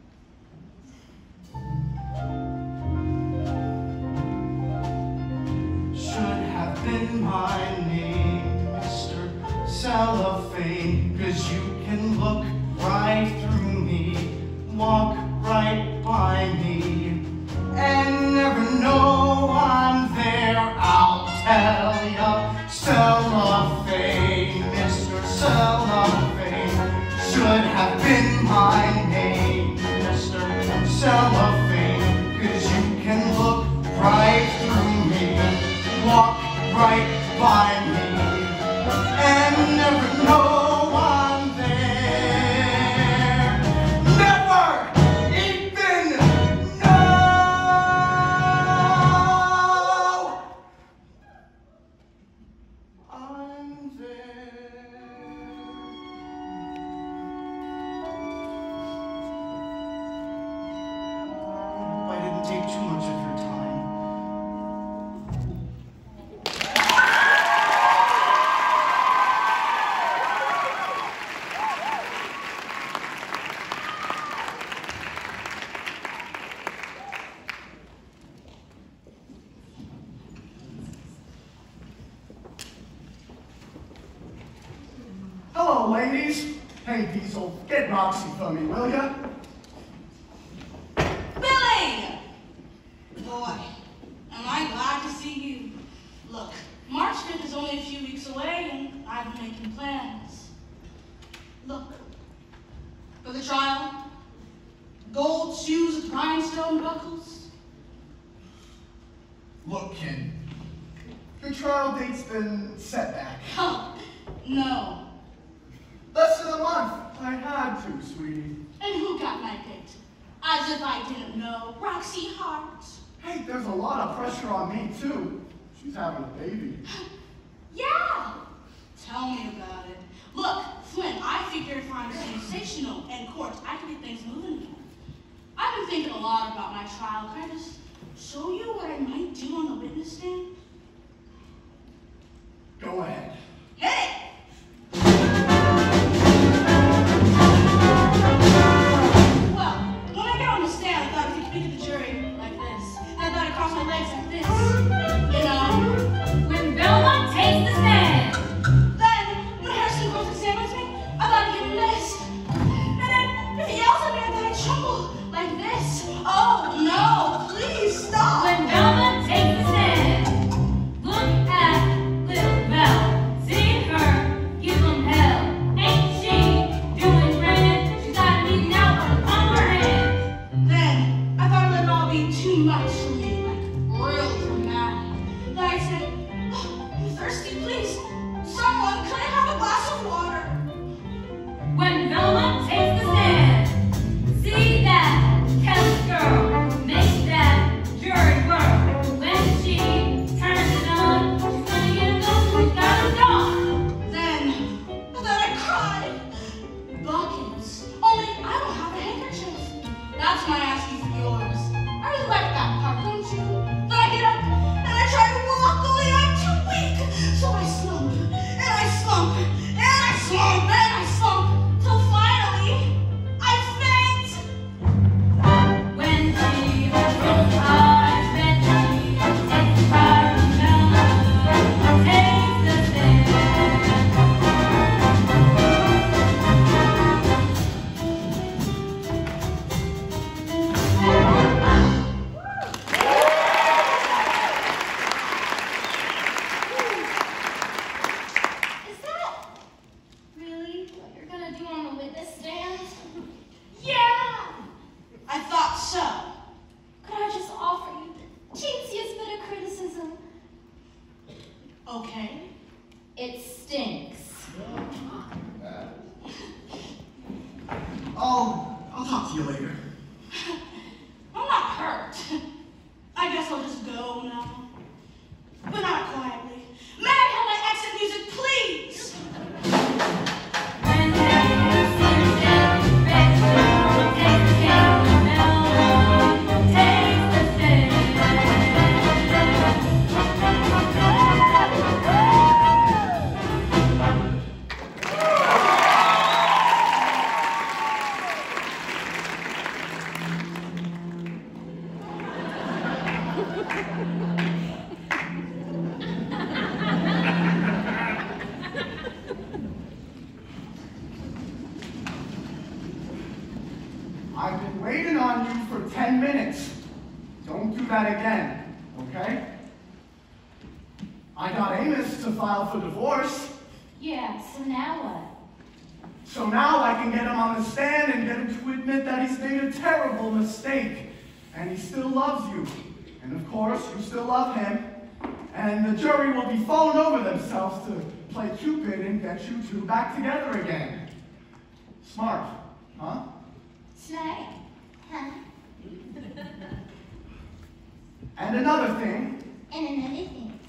Should have been my name, Mister Cellophane, 'cause you can look right through me, walk right by me, and never know I'm there. I'll tell ya, Cellophane, Mister Cellophane, should have been my name, Mister Cellophane, 'cause you can look right through me, walk right by me, and never know I'm there. Never even know I'm there. I didn't take too much of your time. Hello, ladies. Hey, Diesel, get Roxy for me, will ya? Billy! Boy, am I glad to see you. Look, March fifth is only a few weeks away, and I've been making plans. Look, for the trial, gold shoes with rhinestone buckles. Look, kid, your trial date's been set back. Oh, no. Less than a month. I had to, sweetie. And who got my date? As if I didn't know. Roxy Hart. Hey, there's a lot of pressure on me, too. She's having a baby. Yeah. Tell me about it. Look, Flynn, I figure if I'm sensational in court, I can get things moving again. I've been thinking a lot about my trial. Can I just show you what I might do on the witness stand? Go ahead. Hit it! Well, when I get on the stand, I thought I could speak to the jury like this. And I thought I'd cross my legs like this. You know? When Belmont takes the stand. Then, when Harrison cross examines me, I thought I'd give him this. And then, if he yells at me, I thought I'd tremble like this. Oh, no, please stop. When Belmont takes the stand. Look at little Belle. I'll, I'll talk to you later. I'm not hurt. I guess I'll just go now. But not quietly. May I have my exit music, please? I've been waiting on you for ten minutes. Don't do that again, okay? I got Amos to file for divorce. Yeah, so now what? So now I can get him on the stand and get him to admit that he's made a terrible mistake. And he still loves you. And of course, you still love him. And the jury will be falling over themselves to play Cupid and get you two back together again. Smart, huh? Snake? Huh? And another thing. And another thing.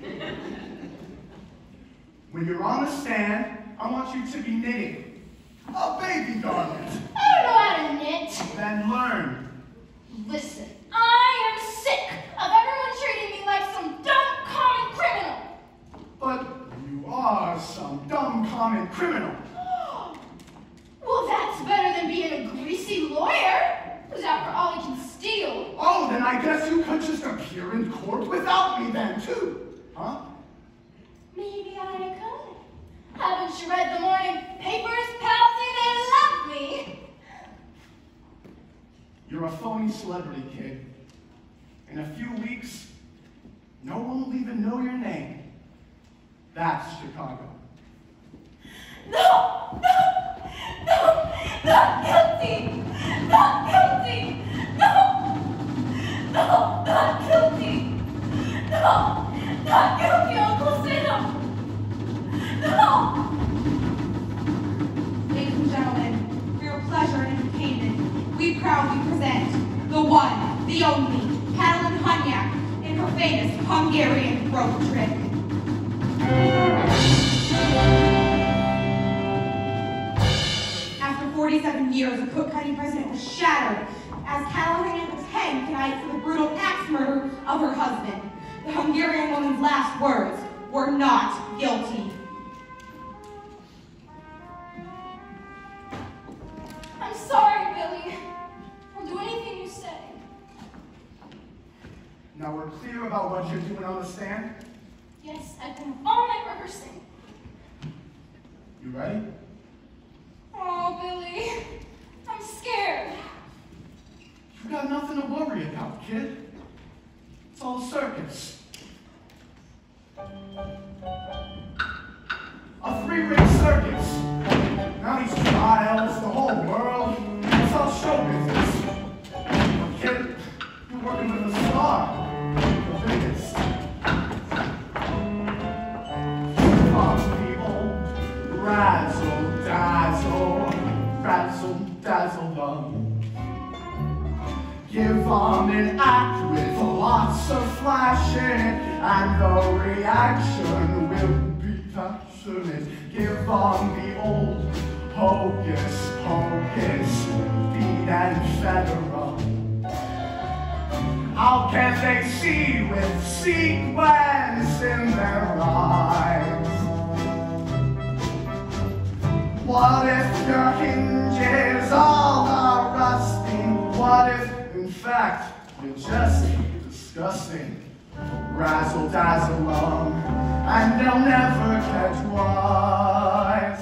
When you're on the stand, I want you to be knitting. A baby garment. I don't know how to knit. Then learn. Listen, I am sick of everyone treating me like some dumb common criminal. But you are some dumb common criminal. Well, that's better than being a greasy lawyer who's out for all he can steal. Oh, then I guess you could just appear in court without me then, too. Huh? Maybe I could. Haven't you read the morning papers, Palsy? They love me. You're a phony celebrity, kid. In a few weeks, no one will even know your name. That's Chicago. No! No! No! Not guilty! Not guilty! No! No! Not guilty! No! Not guilty, Uncle Sam! No! Ladies and gentlemen, for your pleasure and entertainment, we proudly present the one, the only, Katalin Hunyak in her famous Hungarian rope trick. After forty-seven years, the Cook County president was shattered as Katalin was hanged tonight for the brutal axe murder of her husband. The Hungarian woman's last words were not guilty. I'm sorry, Billy. I'll do anything you say. Now we're clear about what you're doing on the stand? Yes, I've been all night rehearsing. You ready? Oh, Billy. I'm scared. You got nothing to worry about, kid. It's all circus. A three-ring circus. Now these trials, the whole world, it's all show business. But kid, you're working with a star. The biggest. From the old razzle-dazzle, razzle-dazzle love. Give on an act with lots of flashing, and the reaction will be passionate. Give on the old hocus pocus, beat and feather. How can they see with sequence in their eyes? What if your hinges all are rusting? What if, in fact, you're just disgusting? Razzle-dazzle long, and they'll never catch wise.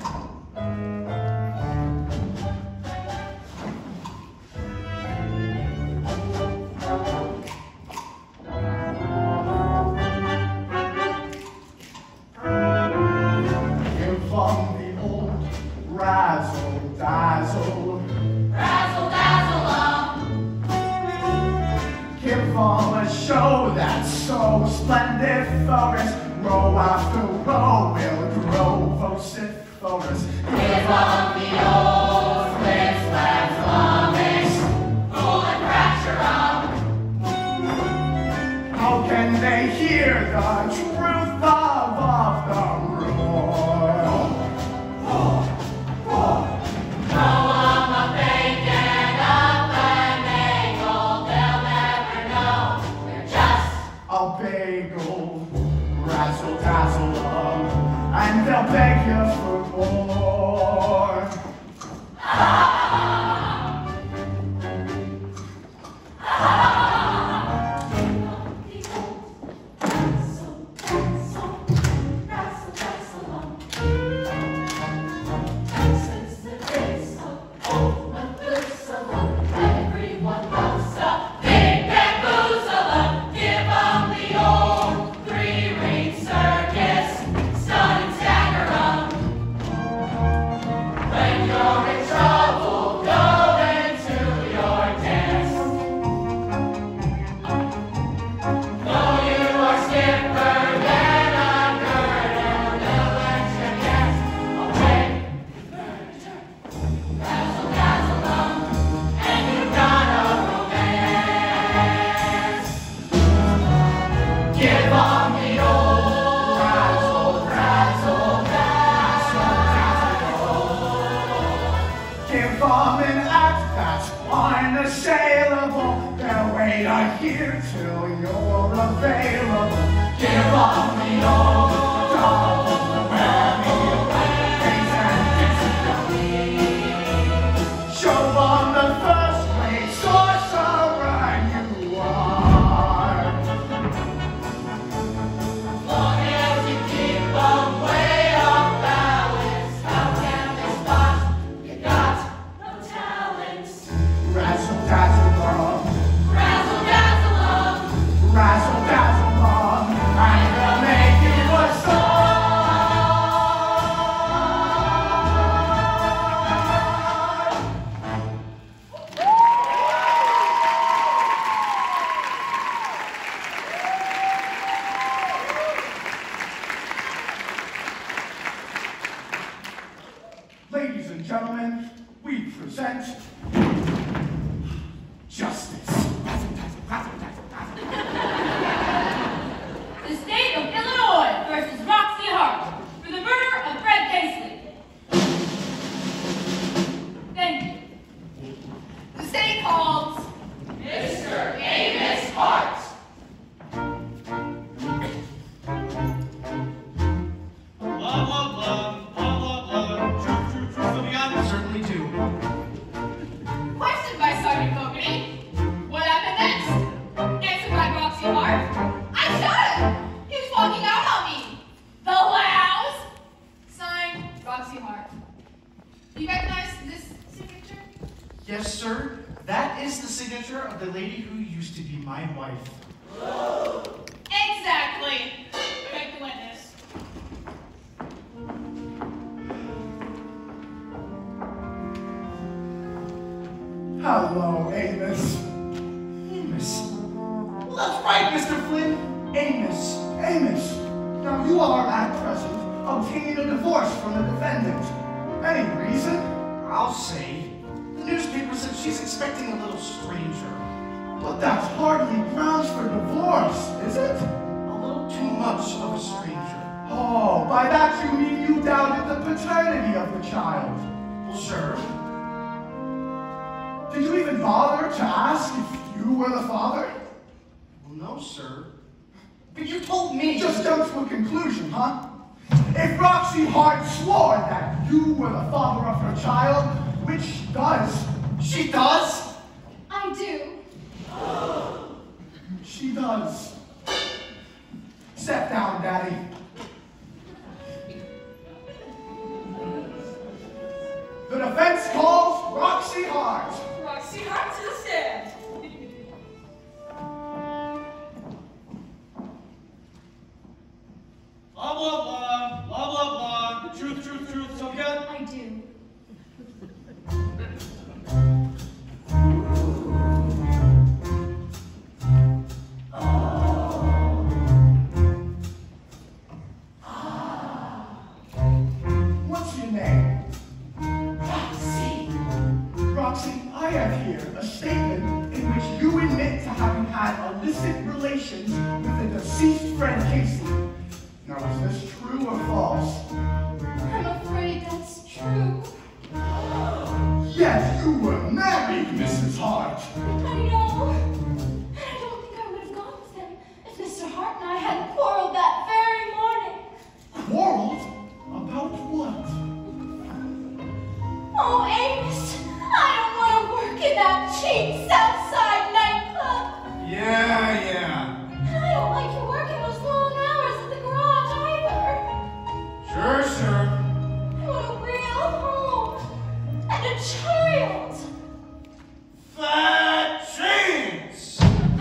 Give on the old razzle-dazzle, Razzle-dazzle long. give on a show that's so splendiferous. Row after row will grow vociferous. Give on the old perform an act that's unassailable. They'll wait a year till you're available. Give up the old double whammy, things and disability. Show on the first grade sorcerer you are. Long as you keep away off balance, how can they spot you got no talent? Razzle dazzle love, razzle dazzle love, razzle dazzle love, I'm gonna make you a star. Ladies and gentlemen, we present Justice. The state of Illinois versus Roxy Hart for the murder of Fred Casely. Thank you. The state calls Mister Amos Hart. Blah, blah, blah, blah, blah, blah. Truth, truth, truth, so beyond it. Certainly do. Questioned by Sergeant Cockney. What happened next? Answered by Roxy Hart. I shot him. He was walking out on me. The louse. Signed, Roxy Hart. Do you recognize this signature? Yes, sir. That is the signature of the lady who used to be my wife. Exactly. Correct the witness. Hello, Amos. Amos. Well, that's right, Mister Flynn. Amos, Amos. Now you are at present obtaining a divorce from the defendant. Any reason? I'll say. The newspaper said she's expecting a little stranger. But that's hardly grounds for divorce, is it? A little too much of a stranger. Oh, by that you mean you doubted the paternity of the child. Well, sure. Did you even bother to ask if you were the father? Well, no, sir. But you told me. Just jump to a conclusion, huh? If Roxy Hart swore that you were the father of her child, which she does. She does? I do. She does. Step down, Daddy. The defense calls Roxy Hart. Roxy Hart to the stand. Blah, blah, blah, blah, blah, blah. Truth, truth, truth, so good? I do. What's your name? Roxy. Roxy, I have here a statement in which you admit to having had illicit relations with the deceased Fred Casely. Now, is this true or false? I'm afraid that's true. Yes, you were married, Missus Hart. I know. And I don't think I would have gone with him if Mister Hart and I hadn't quarreled that very morning. Quarreled? About what? Oh, Amos, I don't want to work in that cheap Southside nightclub. Yeah, yeah. And I don't like to work in those long hours at the garage either. Sure, sure. I want a real home and a child. Fat chance!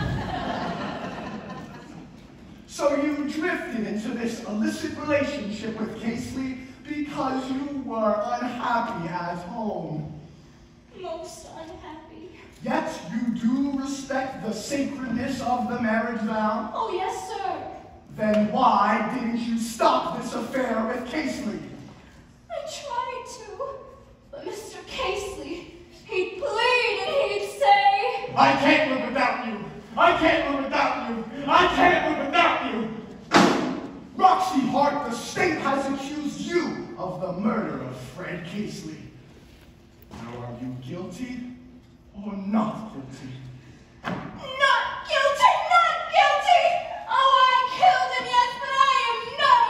So you drifted into this illicit relationship with Casely because you were unhappy at home. Most unhappy. Yet you do respect the sacredness of the marriage vow. Oh, yes, sir. Then why didn't you stop this affair with Casely? I tried to, but Mister Casely, he'd plead and he'd say, I can't live without you. I can't live without you. I can't live without you. Roxy Hart, the state has accused you of the murder of Fred Casely. No, you guilty or not guilty? Not guilty, not guilty! Oh, I killed him, yes, but I am not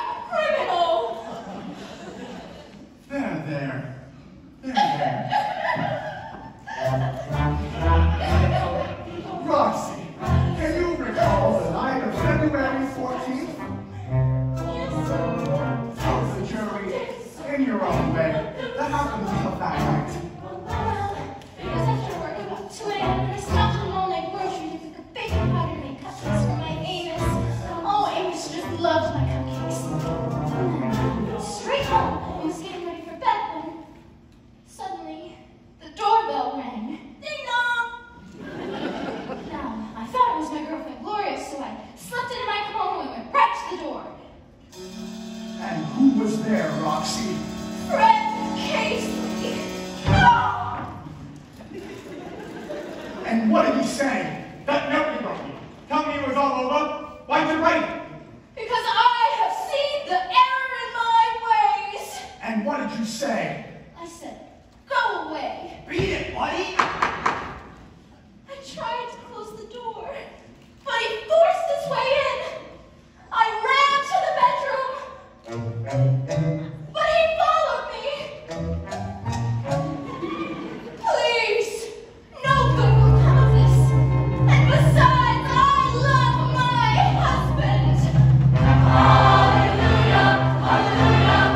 a criminal! There, there. There, there. Roxy, can you recall the night of February fourteenth? Yes, sir. Tell the jury, in your own way, the happenings of that night. Well, it was after work about two a m and I stopped at an all-night grocery to pick up baking powder to make cupcakes for my Amos. Oh, Amos just loved my cupcakes. Straight home, I was getting ready for bed when suddenly the doorbell rang. Ding dong! Now, I thought it was my girlfriend Gloria, so I slipped into my kimono and went right to the door. And who was there, Roxy? Fred Casely! No! And what did he say? That note you wrote me. Tell me it was all over. Why'd you write it? Because I have seen the error in my ways. And what did you say? I said, go away. Read it, buddy! I tried to close the door, but he forced his way in. I ran to the bedroom, but he followed me. Please, no good will come of this. And besides, I love my husband. Hallelujah, hallelujah,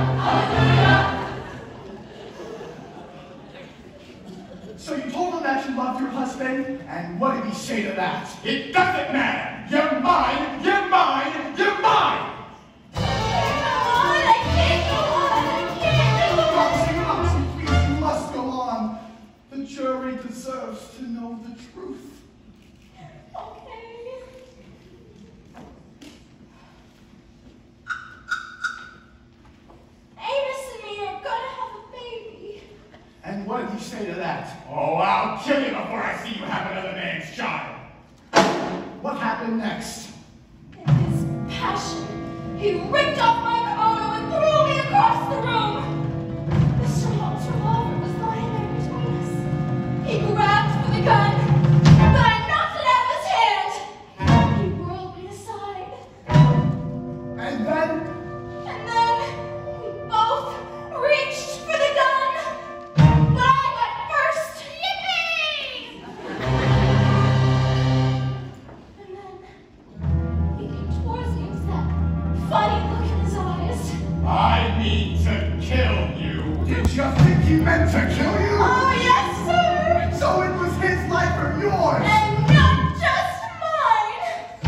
hallelujah. So you told him that you loved your husband, and what did he say to that? It doesn't matter. You're mine. You're mine. You're mine. Go on, I can't go on, I can't go on. Roxy, Roxy, please, you must go on. The jury deserves to know the truth. Okay. Amos and me are gonna have a baby. And what did he say to that? Oh, I'll kill you before I see you have another man's child. What happened next? In his passion, he ripped off my kimono and threw me across the room. Mister Hall's revolver was lying there between us. He grabbed for the gun, but I knocked it out of his hand. He whirled me aside. And then? And then we both reached for the gun, but I went first. Yippee! And then he came towards me with that funny look in his eyes. I mean to kill you. Did you think he meant to kill you? Oh, yes, sir! So it was his life or yours? And not just mine!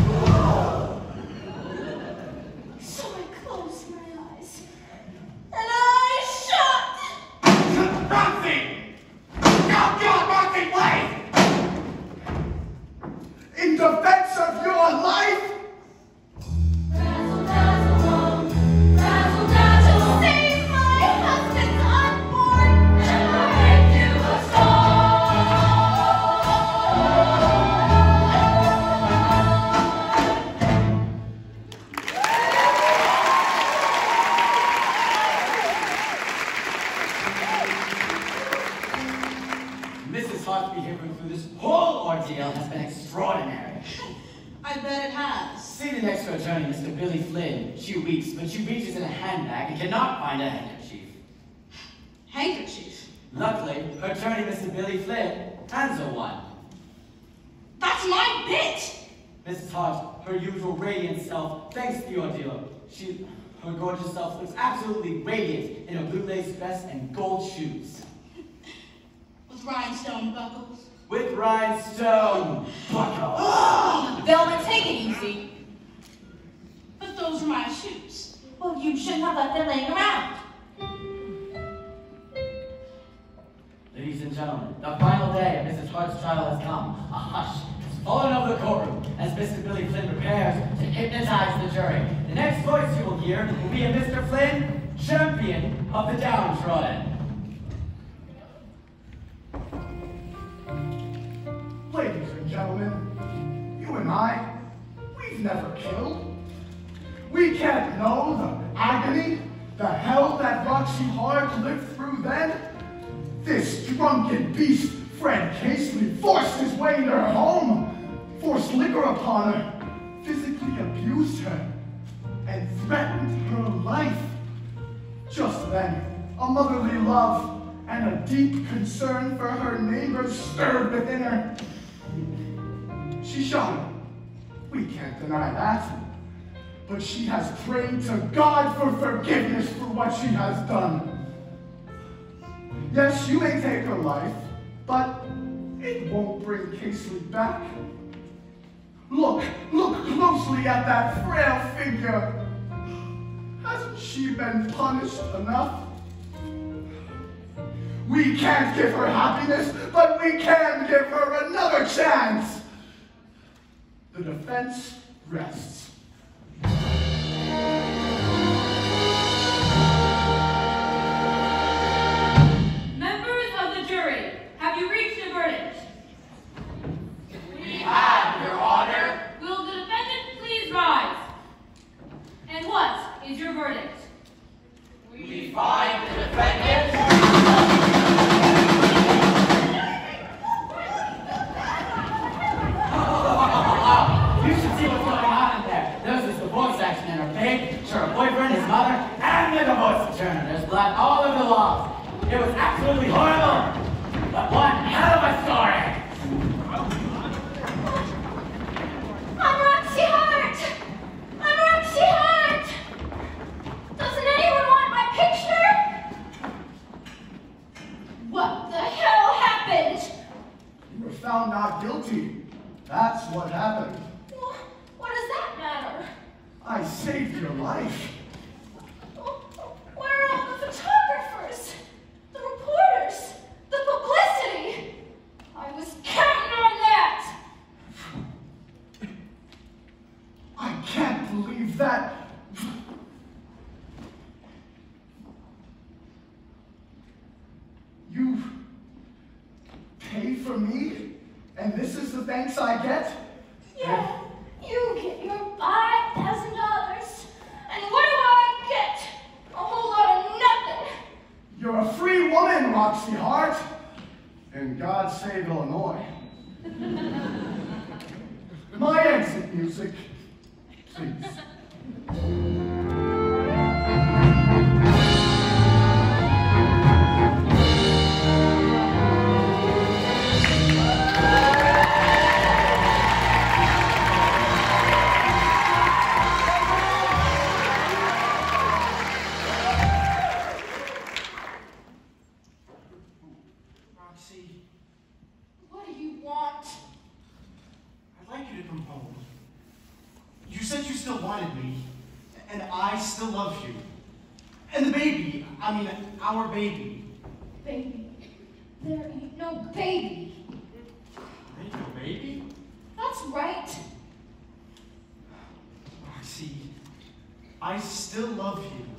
So I closed my eyes, and I shot! Roxy! Go, go, Roxy, wait! In defense of your life? Razzle dazzle, razzle dazzle, save my husband's unborn child. You a Missus Hart's behavior through this whole ordeal has been extraordinary. I bet it has. Seated next to her attorney, Mister Billy Flynn, she weeps, but she reaches in a handbag and cannot find a handkerchief. Handkerchief? Luckily, her attorney, Mister Billy Flynn, hands her one. That's my bit! Missus Hart, her usual radiant self, thanks to the ordeal. She, her gorgeous self looks absolutely radiant in her blue lace dress and gold shoes. With rhinestone buckles. With rhinestone buckles. Oh, Velma, take it easy. But those are my shoes. Well, you shouldn't have left them laying around. Ladies and gentlemen, the final day of Missus Hart's trial has come. A hush has fallen over the courtroom as Mister Billy Flynn prepares to hypnotize the jury. The next voice you will hear will be a Mister Flynn, champion of the downtrodden. Ladies and gentlemen, you and I, we've never killed. We can't know the agony, the hell that Roxy Hart lived through then. This drunken beast, Fred Casely, forced his way into her home, forced liquor upon her, physically abused her, and threatened her life. Just then, a motherly love and a deep concern for her neighbors stirred within her. She shot him. We can't deny that. But she has prayed to God for forgiveness for what she has done. Yes, you may take her life, but it won't bring Casely back. Look, look closely at that frail figure. Hasn't she been punished enough? We can't give her happiness, but we can give her another chance. The defense rests. Members of the jury, have you reached a verdict? We have, Your Honor. Will the defendant please rise? And what is your verdict? We find the defendant. You should see what's going on in there. There's this divorce action in her page. Sure, her boyfriend, his mother, and the divorce attorney. There's blood all over the walls. It was absolutely horrible. But one hell of a story. I'm Roxy Hart! I'm Roxy Hart! Doesn't anyone want my picture? What the hell happened? You were found not guilty. That's what happened. Well, what does that matter? I saved your life. Where are all the photographers? The reporters? The publicity? I was counting on that! I can't believe that. You pay for me, and this is the thanks I get? Yeah, you get your five thousand dollars. And what do I get? A whole lot of nothing. You're a free woman, Roxy Hart. And God save Illinois. My exit music, please. What do you want? I'd like you to come home. You said you still wanted me, and I still love you. And the baby, I mean, our baby. Baby. There ain't no baby. There ain't no baby? That's right. Roxy, I still love you.